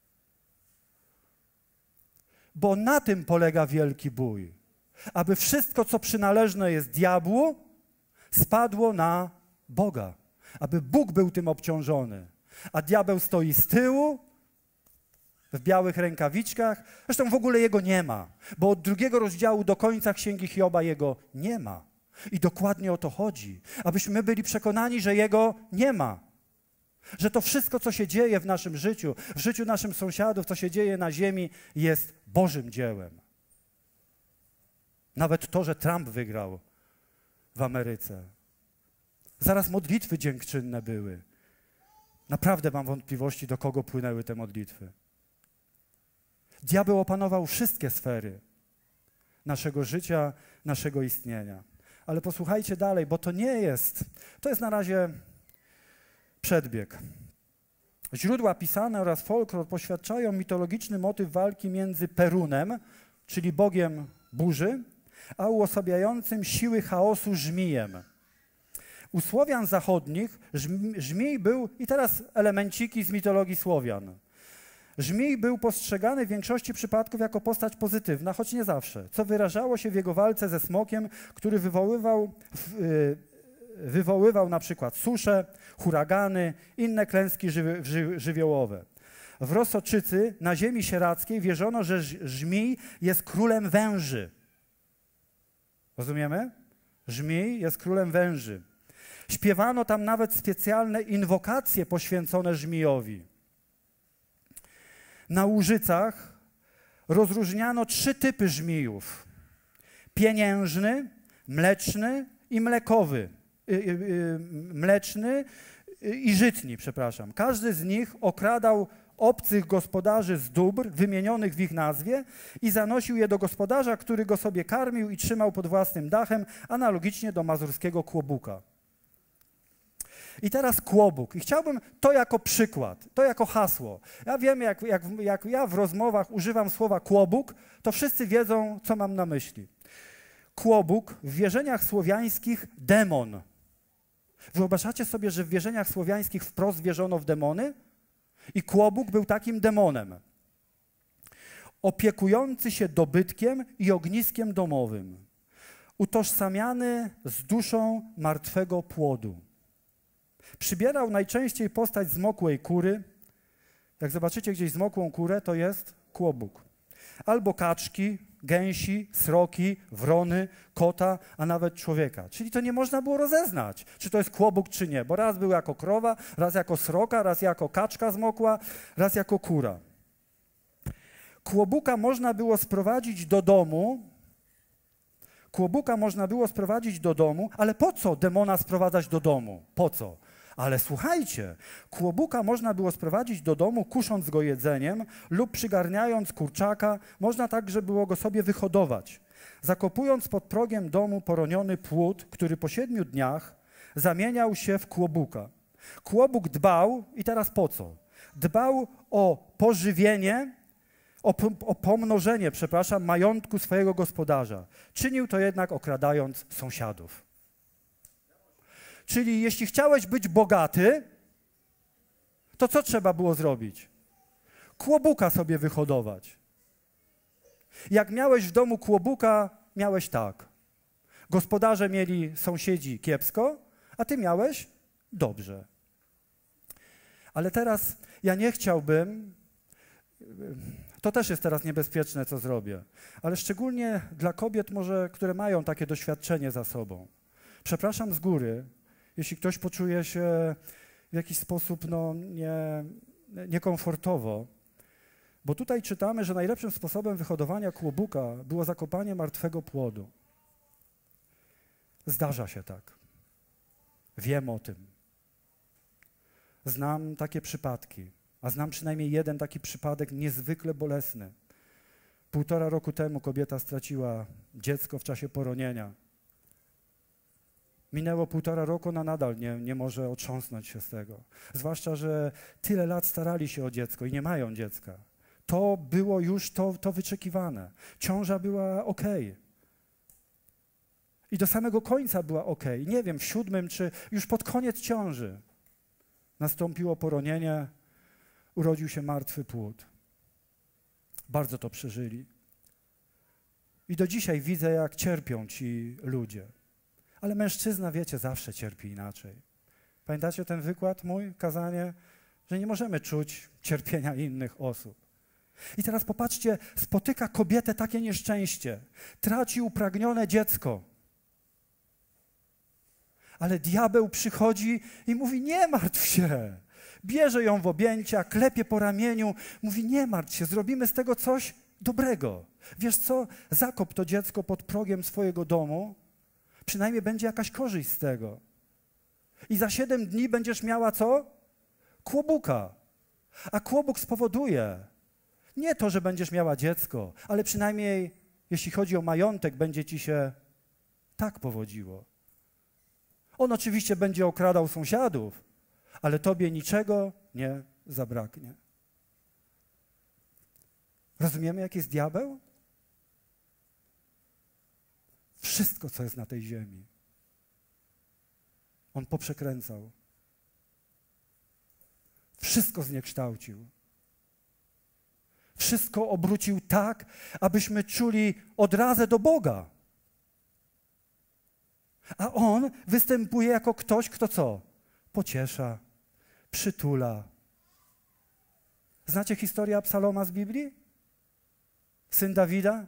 Bo na tym polega wielki bój. Aby wszystko, co przynależne jest diabłu, spadło na Boga. Aby Bóg był tym obciążony. A diabeł stoi z tyłu, w białych rękawiczkach. Zresztą w ogóle jego nie ma. Bo od drugiego rozdziału do końca Księgi Hioba jego nie ma. I dokładnie o to chodzi. Abyśmy byli przekonani, że jego nie ma. Że to wszystko, co się dzieje w naszym życiu, w życiu naszych sąsiadów, co się dzieje na ziemi, jest Bożym dziełem. Nawet to, że Trump wygrał w Ameryce. Zaraz modlitwy dziękczynne były. Naprawdę mam wątpliwości, do kogo płynęły te modlitwy. Diabeł opanował wszystkie sfery naszego życia, naszego istnienia. Ale posłuchajcie dalej, bo to nie jest, to jest na razie przedbieg. Źródła pisane oraz folklor poświadczają mitologiczny motyw walki między Perunem, czyli bogiem burzy, a uosabiającym siły chaosu żmijem. U Słowian zachodnich żmij był, i teraz elemenciki z mitologii Słowian. Żmij był postrzegany w większości przypadków jako postać pozytywna, choć nie zawsze, co wyrażało się w jego walce ze smokiem, który wywoływał, wywoływał na przykład susze, huragany, inne klęski żywi, ży, żywiołowe. W Rosoczycy, na ziemi sieradzkiej, wierzono, że żmij jest królem węży. Rozumiemy? Żmij jest królem węży. Śpiewano tam nawet specjalne inwokacje poświęcone żmijowi. Na Łużycach rozróżniano trzy typy żmijów. Pieniężny, mleczny i mlekowy. Yy, yy, mleczny i żytni, przepraszam. Każdy z nich okradał obcych gospodarzy z dóbr wymienionych w ich nazwie i zanosił je do gospodarza, który go sobie karmił i trzymał pod własnym dachem, analogicznie do mazurskiego kłobuka. I teraz kłobuk. I chciałbym to jako przykład, to jako hasło. Ja wiem, jak, jak, jak ja w rozmowach używam słowa kłobuk, to wszyscy wiedzą, co mam na myśli. Kłobuk w wierzeniach słowiańskich demon. Wyobrażacie sobie, że w wierzeniach słowiańskich wprost wierzono w demony? I kłobuk był takim demonem. Opiekujący się dobytkiem i ogniskiem domowym. Utożsamiany z duszą martwego płodu. Przybierał najczęściej postać zmokłej kury. Jak zobaczycie gdzieś zmokłą kurę, to jest kłobuk. Albo kaczki, gęsi, sroki, wrony, kota, a nawet człowieka. Czyli to nie można było rozeznać, czy to jest kłobuk, czy nie, bo raz był jako krowa, raz jako sroka, raz jako kaczka zmokła, raz jako kura. Kłobuka można było sprowadzić do domu, kłobuka można było sprowadzić do domu, ale po co demona sprowadzać do domu? Po co? Ale słuchajcie, kłobuka można było sprowadzić do domu, kusząc go jedzeniem lub przygarniając kurczaka, można także było go sobie wyhodować. Zakopując pod progiem domu poroniony płód, który po siedmiu dniach zamieniał się w kłobuka. Kłobuk dbał, i teraz po co? Dbał o pożywienie, o, o pomnożenie, przepraszam, majątku swojego gospodarza. Czynił to jednak okradając sąsiadów. Czyli jeśli chciałeś być bogaty, to co trzeba było zrobić? Kłobuka sobie wyhodować. Jak miałeś w domu kłobuka, miałeś tak. Gospodarze mieli sąsiedzi kiepsko, a ty miałeś dobrze. Ale teraz ja nie chciałbym, to też jest teraz niebezpieczne, co zrobię, ale szczególnie dla kobiet może, które mają takie doświadczenie za sobą. Przepraszam z góry, jeśli ktoś poczuje się w jakiś sposób no, nie, niekomfortowo, bo tutaj czytamy, że najlepszym sposobem wyhodowania kłobuka było zakopanie martwego płodu. Zdarza się tak. Wiem o tym. Znam takie przypadki, a znam przynajmniej jeden taki przypadek niezwykle bolesny. Półtora roku temu kobieta straciła dziecko w czasie poronienia. Minęło półtora roku, ona nadal nie, nie może otrząsnąć się z tego. Zwłaszcza, że tyle lat starali się o dziecko i nie mają dziecka. To było już to, to wyczekiwane. Ciąża była okej. I do samego końca była okej. Nie wiem, w siódmym czy już pod koniec ciąży nastąpiło poronienie, urodził się martwy płód. Bardzo to przeżyli. I do dzisiaj widzę, jak cierpią ci ludzie. Ale mężczyzna, wiecie, zawsze cierpi inaczej. Pamiętacie ten wykład mój, kazanie? Że nie możemy czuć cierpienia innych osób. I teraz popatrzcie, spotyka kobietę takie nieszczęście. Traci upragnione dziecko. Ale diabeł przychodzi i mówi, nie martw się. Bierze ją w objęcia, klepie po ramieniu, mówi, nie martw się, zrobimy z tego coś dobrego. Wiesz co, zakop to dziecko pod progiem swojego domu, przynajmniej będzie jakaś korzyść z tego. I za siedem dni będziesz miała co? Kłobuka. A kłobuk spowoduje nie to, że będziesz miała dziecko, ale przynajmniej jeśli chodzi o majątek, będzie ci się tak powodziło. On oczywiście będzie okradał sąsiadów, ale tobie niczego nie zabraknie. Rozumiemy, jaki jest diabeł? Wszystko, co jest na tej ziemi, on poprzekręcał. Wszystko zniekształcił. Wszystko obrócił tak, abyśmy czuli odrazę do Boga. A on występuje jako ktoś, kto co? Pociesza, przytula. Znacie historię Absaloma z Biblii? Syn Dawida?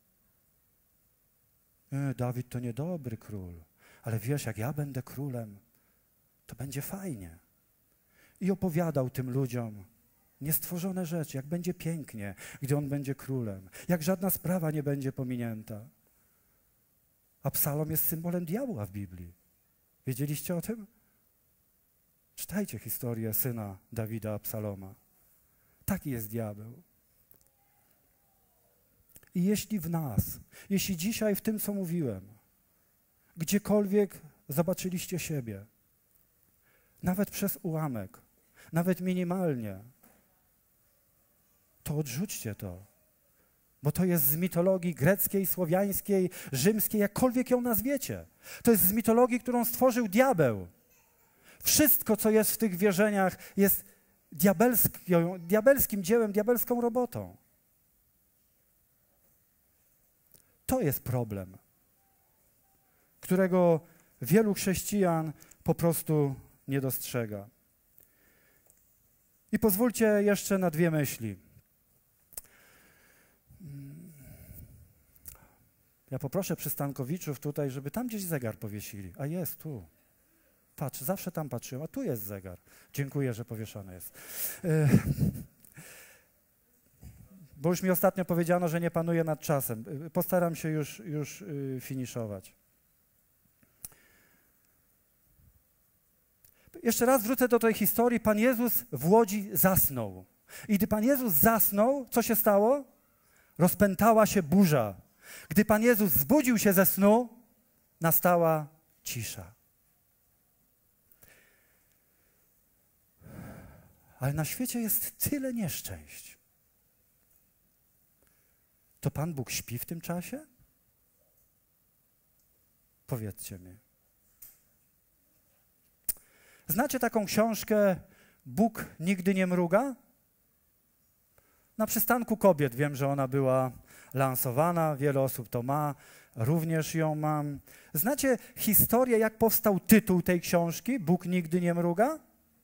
E, Dawid to niedobry król, ale wiesz, jak ja będę królem, to będzie fajnie. I opowiadał tym ludziom niestworzone rzeczy, jak będzie pięknie, gdy on będzie królem, jak żadna sprawa nie będzie pominięta. Absalom jest symbolem diabła w Biblii. Wiedzieliście o tym? Czytajcie historię syna Dawida, Absaloma. Taki jest diabeł. I jeśli w nas, jeśli dzisiaj w tym, co mówiłem, gdziekolwiek zobaczyliście siebie, nawet przez ułamek, nawet minimalnie, to odrzućcie to. Bo to jest z mitologii greckiej, słowiańskiej, rzymskiej, jakkolwiek ją nazwiecie. To jest z mitologii, którą stworzył diabeł. Wszystko, co jest w tych wierzeniach, jest diabelską, diabelskim dziełem, diabelską robotą. To jest problem, którego wielu chrześcijan po prostu nie dostrzega. I pozwólcie jeszcze na dwie myśli. Ja poproszę przystankowiczów tutaj, żeby tam gdzieś zegar powiesili. A jest tu. Patrz, zawsze tam patrzyłem, a tu jest zegar. Dziękuję, że powieszony jest. Y Bo już mi ostatnio powiedziano, że nie panuję nad czasem. Postaram się już, już yy, finiszować. Jeszcze raz wrócę do tej historii. Pan Jezus w łodzi zasnął. I gdy Pan Jezus zasnął, co się stało? Rozpętała się burza. Gdy Pan Jezus zbudził się ze snu, nastała cisza. Ale na świecie jest tyle nieszczęść. To Pan Bóg śpi w tym czasie? Powiedzcie mi. Znacie taką książkę Bóg nigdy nie mruga? Na przystanku kobiet wiem, że ona była lansowana, wiele osób to ma, również ją mam. Znacie historię, jak powstał tytuł tej książki? Bóg nigdy nie mruga?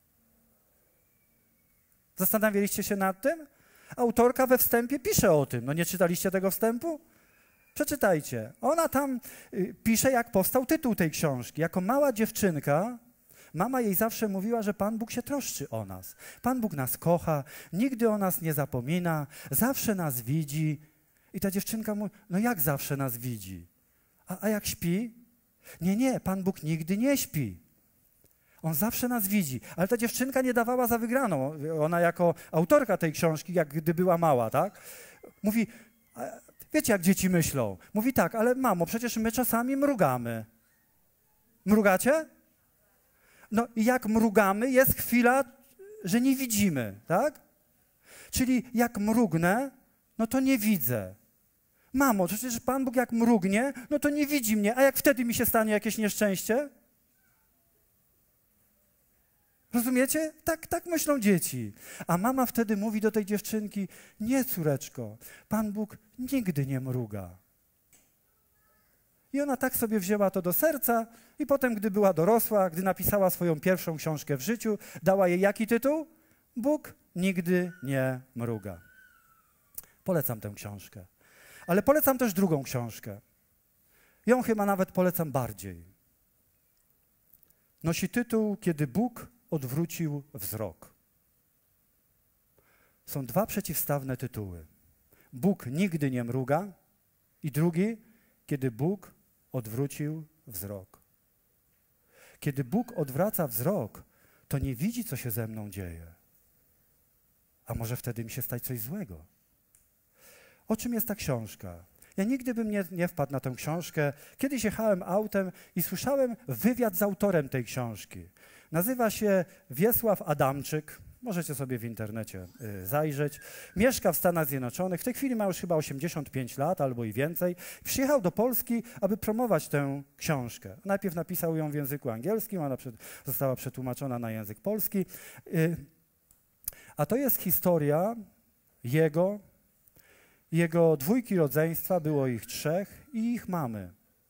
Zastanawialiście się nad tym? Autorka we wstępie pisze o tym. No nie czytaliście tego wstępu? Przeczytajcie. Ona tam y, pisze, jak powstał tytuł tej książki. Jako mała dziewczynka mama jej zawsze mówiła, że Pan Bóg się troszczy o nas. Pan Bóg nas kocha, nigdy o nas nie zapomina, zawsze nas widzi. I ta dziewczynka mówi, no jak zawsze nas widzi? A, a jak śpi? Nie, nie, Pan Bóg nigdy nie śpi. On zawsze nas widzi. Ale ta dziewczynka nie dawała za wygraną. Ona jako autorka tej książki, jak gdy była mała, tak? Mówi, wiecie jak dzieci myślą? Mówi tak, ale mamo, przecież my czasami mrugamy. Mrugacie? No i jak mrugamy, jest chwila, że nie widzimy, tak? Czyli jak mrugnę, no to nie widzę. Mamo, przecież Pan Bóg jak mrugnie, no to nie widzi mnie, a jak wtedy mi się stanie jakieś nieszczęście? Rozumiecie? Tak, tak myślą dzieci. A mama wtedy mówi do tej dziewczynki, nie córeczko, Pan Bóg nigdy nie mruga. I ona tak sobie wzięła to do serca i potem, gdy była dorosła, gdy napisała swoją pierwszą książkę w życiu, dała jej jaki tytuł? Bóg nigdy nie mruga. Polecam tę książkę. Ale polecam też drugą książkę. Ją chyba nawet polecam bardziej. Nosi tytuł Kiedy Bóg odwrócił wzrok. Są dwa przeciwstawne tytuły. Bóg nigdy nie mruga i drugi, Kiedy Bóg odwrócił wzrok. Kiedy Bóg odwraca wzrok, to nie widzi, co się ze mną dzieje. A może wtedy mi się stać coś złego? O czym jest ta książka? Ja nigdy bym nie, nie wpadł na tę książkę. Kiedyś jechałem autem i słyszałem wywiad z autorem tej książki. Nazywa się Wiesław Adamczyk. Możecie sobie w internecie y, zajrzeć. Mieszka w Stanach Zjednoczonych. W tej chwili ma już chyba osiemdziesiąt pięć lat albo i więcej. Przyjechał do Polski, aby promować tę książkę. Najpierw napisał ją w języku angielskim, ona przed, została przetłumaczona na język polski. Y, a to jest historia jego, jego dwójki rodzeństwa, było ich trzech i ich mamy.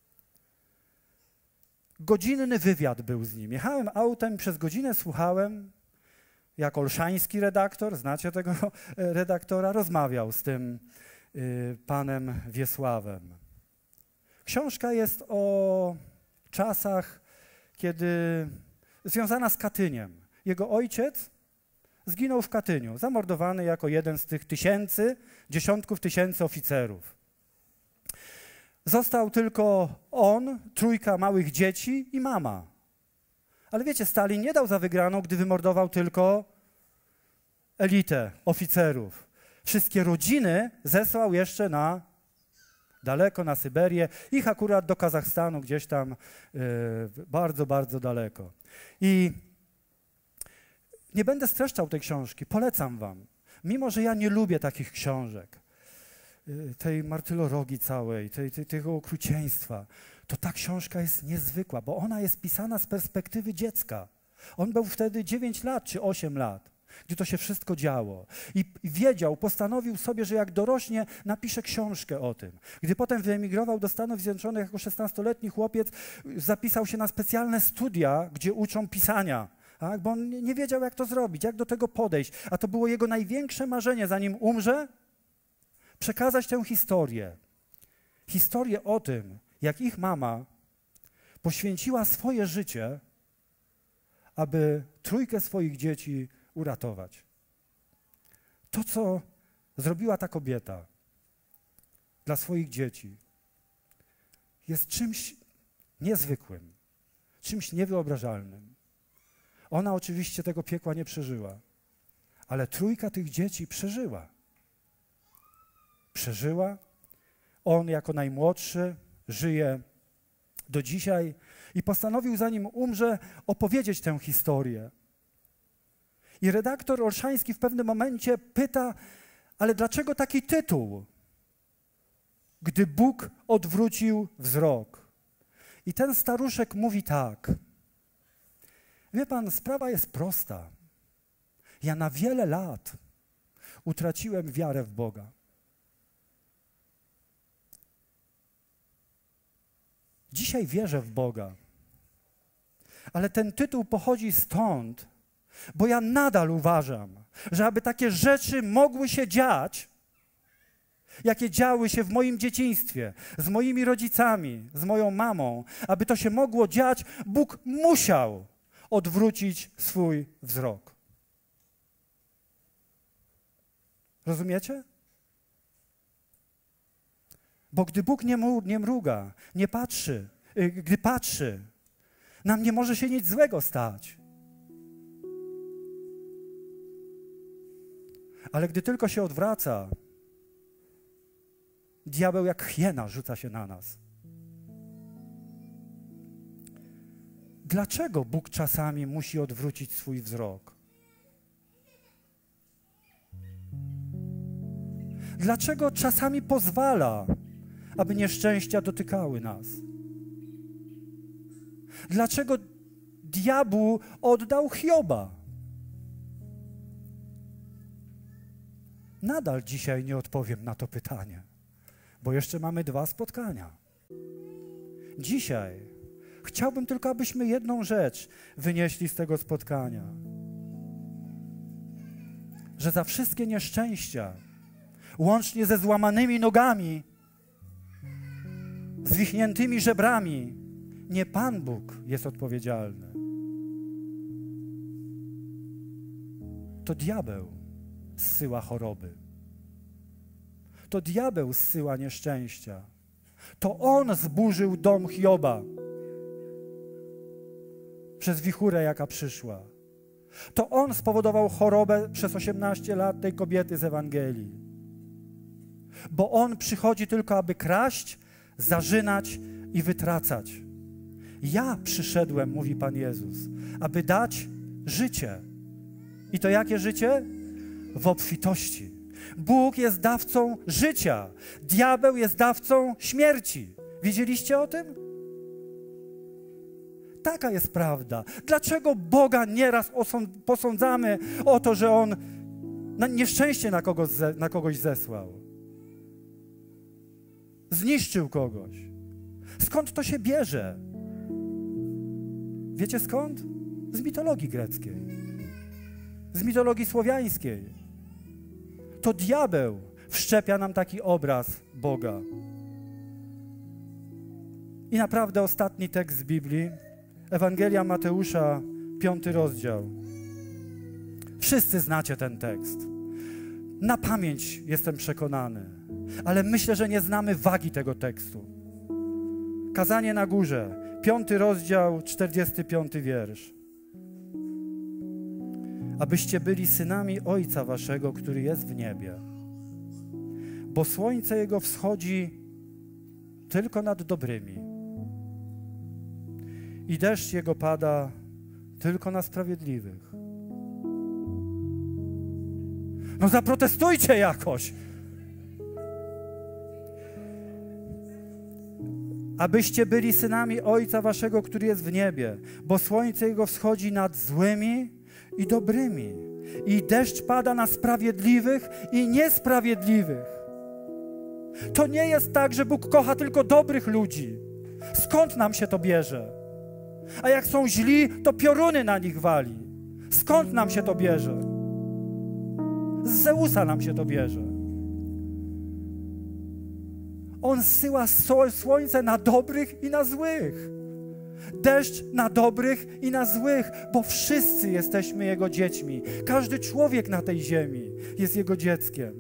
Godzinny wywiad był z nim. Jechałem autem, przez godzinę słuchałem, jak olszański redaktor, znacie tego redaktora, rozmawiał z tym y, panem Wiesławem. Książka jest o czasach, kiedy związana z Katyniem. Jego ojciec zginął w Katyniu, zamordowany jako jeden z tych tysięcy, dziesiątków tysięcy oficerów. Został tylko on, trójka małych dzieci i mama. Ale wiecie, Stalin nie dał za wygraną, gdy wymordował tylko elitę oficerów. Wszystkie rodziny zesłał jeszcze na daleko, na Syberię, ich akurat do Kazachstanu, gdzieś tam yy, bardzo, bardzo daleko. I nie będę streszczał tej książki, polecam wam. Mimo że ja nie lubię takich książek, yy, tej martyrologii całej, tej, tej, tego okrucieństwa, to ta książka jest niezwykła, bo ona jest pisana z perspektywy dziecka. On był wtedy dziewięć lat czy osiem lat, gdy to się wszystko działo. I wiedział, postanowił sobie, że jak dorośnie, napisze książkę o tym. Gdy potem wyemigrował do Stanów Zjednoczonych jako szesnastoletni chłopiec, zapisał się na specjalne studia, gdzie uczą pisania. Tak? Bo on nie wiedział, jak to zrobić, jak do tego podejść. A to było jego największe marzenie, zanim umrze, przekazać tę historię. Historię o tym, jak ich mama poświęciła swoje życie, aby trójkę swoich dzieci uratować. To, co zrobiła ta kobieta dla swoich dzieci, jest czymś niezwykłym, czymś niewyobrażalnym. Ona oczywiście tego piekła nie przeżyła, ale trójka tych dzieci przeżyła. Przeżyła. On jako najmłodszy żyje do dzisiaj i postanowił, zanim umrze, opowiedzieć tę historię. I redaktor Olszański w pewnym momencie pyta, ale dlaczego taki tytuł? Gdy Bóg odwrócił wzrok. I ten staruszek mówi tak. Wie pan, sprawa jest prosta. Ja na wiele lat utraciłem wiarę w Boga. Dzisiaj wierzę w Boga. Ale ten tytuł pochodzi stąd, bo ja nadal uważam, że aby takie rzeczy mogły się dziać, jakie działy się w moim dzieciństwie, z moimi rodzicami, z moją mamą, aby to się mogło dziać, Bóg musiał odwrócić swój wzrok. Rozumiecie? Bo gdy Bóg nie, mu, nie mruga, nie patrzy, yy, gdy patrzy, nam nie może się nic złego stać. Ale gdy tylko się odwraca, diabeł jak hiena rzuca się na nas. Dlaczego Bóg czasami musi odwrócić swój wzrok? Dlaczego czasami pozwala, aby nieszczęścia dotykały nas? Dlaczego diabłu oddał Hioba? Nadal dzisiaj nie odpowiem na to pytanie, bo jeszcze mamy dwa spotkania. Dzisiaj chciałbym tylko, abyśmy jedną rzecz wynieśli z tego spotkania. Że za wszystkie nieszczęścia, łącznie ze złamanymi nogami, zwichniętymi żebrami, nie Pan Bóg jest odpowiedzialny. To diabeł zsyła choroby. To diabeł zsyła nieszczęścia. To on zburzył dom Hioba przez wichurę, jaka przyszła. To on spowodował chorobę przez osiemnaście lat tej kobiety z Ewangelii. Bo on przychodzi tylko, aby kraść, zarzynać i wytracać. Ja przyszedłem, mówi Pan Jezus, aby dać życie. I to jakie życie? W obfitości. Bóg jest dawcą życia. Diabeł jest dawcą śmierci. Wiedzieliście o tym? Taka jest prawda. Dlaczego Boga nieraz posądzamy o to, że On na nieszczęście na kogoś, na kogoś zesłał? Zniszczył kogoś. Skąd to się bierze? Wiecie skąd? Z mitologii greckiej. Z mitologii słowiańskiej. To diabeł wszczepia nam taki obraz Boga. I naprawdę ostatni tekst z Biblii, Ewangelia Mateusza, piąty rozdział. Wszyscy znacie ten tekst. Na pamięć jestem przekonany, ale myślę, że nie znamy wagi tego tekstu. Kazanie na górze, piąty rozdział, czterdziesty piąty wiersz. Abyście byli synami Ojca waszego, który jest w niebie. Bo słońce Jego wschodzi tylko nad dobrymi i deszcz Jego pada tylko na sprawiedliwych. No zaprotestujcie jakoś! Abyście byli synami Ojca waszego, który jest w niebie, bo słońce Jego wschodzi nad złymi i dobrymi. I deszcz pada na sprawiedliwych i niesprawiedliwych. To nie jest tak, że Bóg kocha tylko dobrych ludzi. Skąd nam się to bierze? A jak są źli, to pioruny na nich wali. Skąd nam się to bierze? Z Zeusa nam się to bierze. On zsyła słońce na dobrych i na złych. Deszcz na dobrych i na złych, bo wszyscy jesteśmy Jego dziećmi. Każdy człowiek na tej ziemi jest Jego dzieckiem.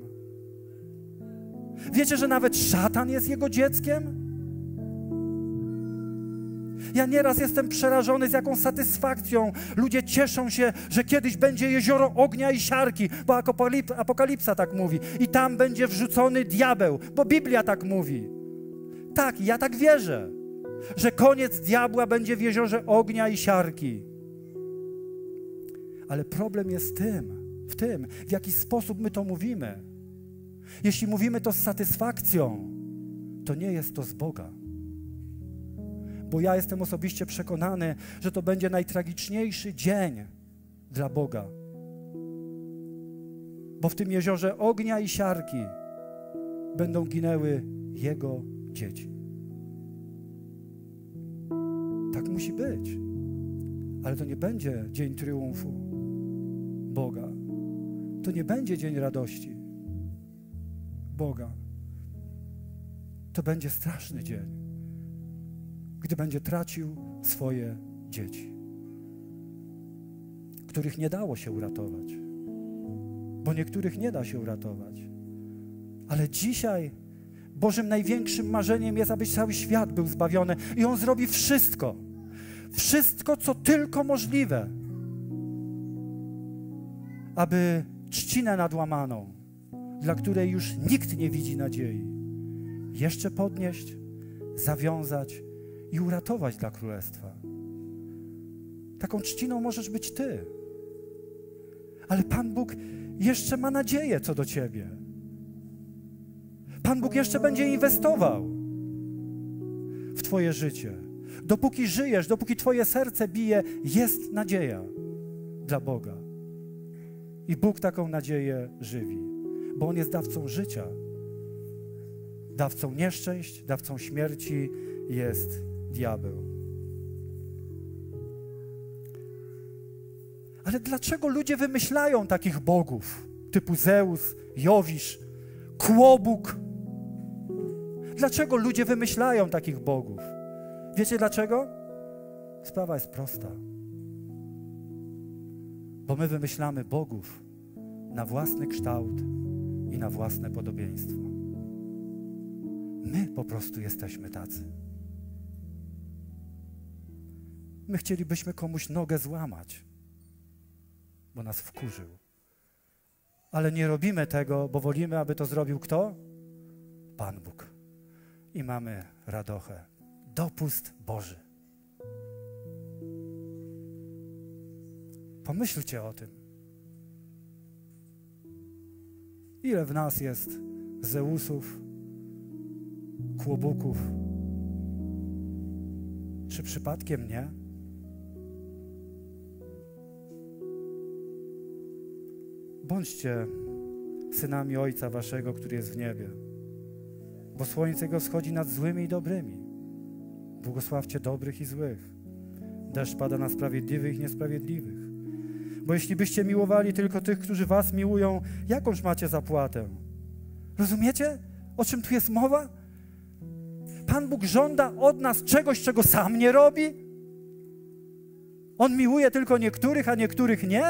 Wiecie, że nawet szatan jest Jego dzieckiem? Ja nieraz jestem przerażony, z jaką satysfakcją ludzie cieszą się, że kiedyś będzie jezioro ognia i siarki, bo apokalip apokalipsa tak mówi. I tam będzie wrzucony diabeł, bo Biblia tak mówi. Tak, ja tak wierzę, że koniec diabła będzie w jeziorze ognia i siarki. Ale problem jest tym, w tym, w jaki sposób my to mówimy. Jeśli mówimy to z satysfakcją, to nie jest to z Boga. Bo ja jestem osobiście przekonany, że to będzie najtragiczniejszy dzień dla Boga. Bo w tym jeziorze ognia i siarki będą ginęły Jego dzieci. Tak musi być. Ale to nie będzie dzień triumfu Boga. To nie będzie dzień radości Boga. To będzie straszny dzień, gdy będzie tracił swoje dzieci, których nie dało się uratować, bo niektórych nie da się uratować. Ale dzisiaj Bożym największym marzeniem jest, aby cały świat był zbawiony i On zrobi wszystko, wszystko, co tylko możliwe, aby trzcinę nadłamaną, dla której już nikt nie widzi nadziei, jeszcze podnieść, zawiązać i uratować dla Królestwa. Taką trzciną możesz być Ty. Ale Pan Bóg jeszcze ma nadzieję co do Ciebie. Pan Bóg jeszcze będzie inwestował w Twoje życie. Dopóki żyjesz, dopóki Twoje serce bije, jest nadzieja dla Boga. I Bóg taką nadzieję żywi, bo On jest dawcą życia. Dawcą nieszczęść, dawcą śmierci jest diabeł. Ale dlaczego ludzie wymyślają takich bogów typu Zeus, Jowisz, Kłobuk? Dlaczego ludzie wymyślają takich bogów? Wiecie dlaczego? Sprawa jest prosta. Bo my wymyślamy bogów na własny kształt i na własne podobieństwo. My po prostu jesteśmy tacy. My chcielibyśmy komuś nogę złamać, bo nas wkurzył. Ale nie robimy tego, bo wolimy, aby to zrobił kto? Pan Bóg. I mamy radochę. Dopust Boży. Pomyślcie o tym. Ile w nas jest Zeusów, Kłobuków? Czy przypadkiem nie? Bądźcie synami Ojca Waszego, który jest w niebie, bo słońce Jego wschodzi nad złymi i dobrymi. Błogosławcie dobrych i złych. Deszcz pada na sprawiedliwych i niesprawiedliwych. Bo jeśli byście miłowali tylko tych, którzy was miłują, jakąż macie zapłatę? Rozumiecie, o czym tu jest mowa? Pan Bóg żąda od nas czegoś, czego sam nie robi? On miłuje tylko niektórych, a niektórych nie?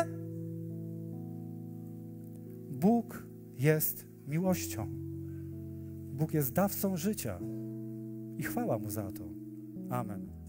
Bóg jest miłością. Bóg jest dawcą życia i chwała Mu za to. Amen.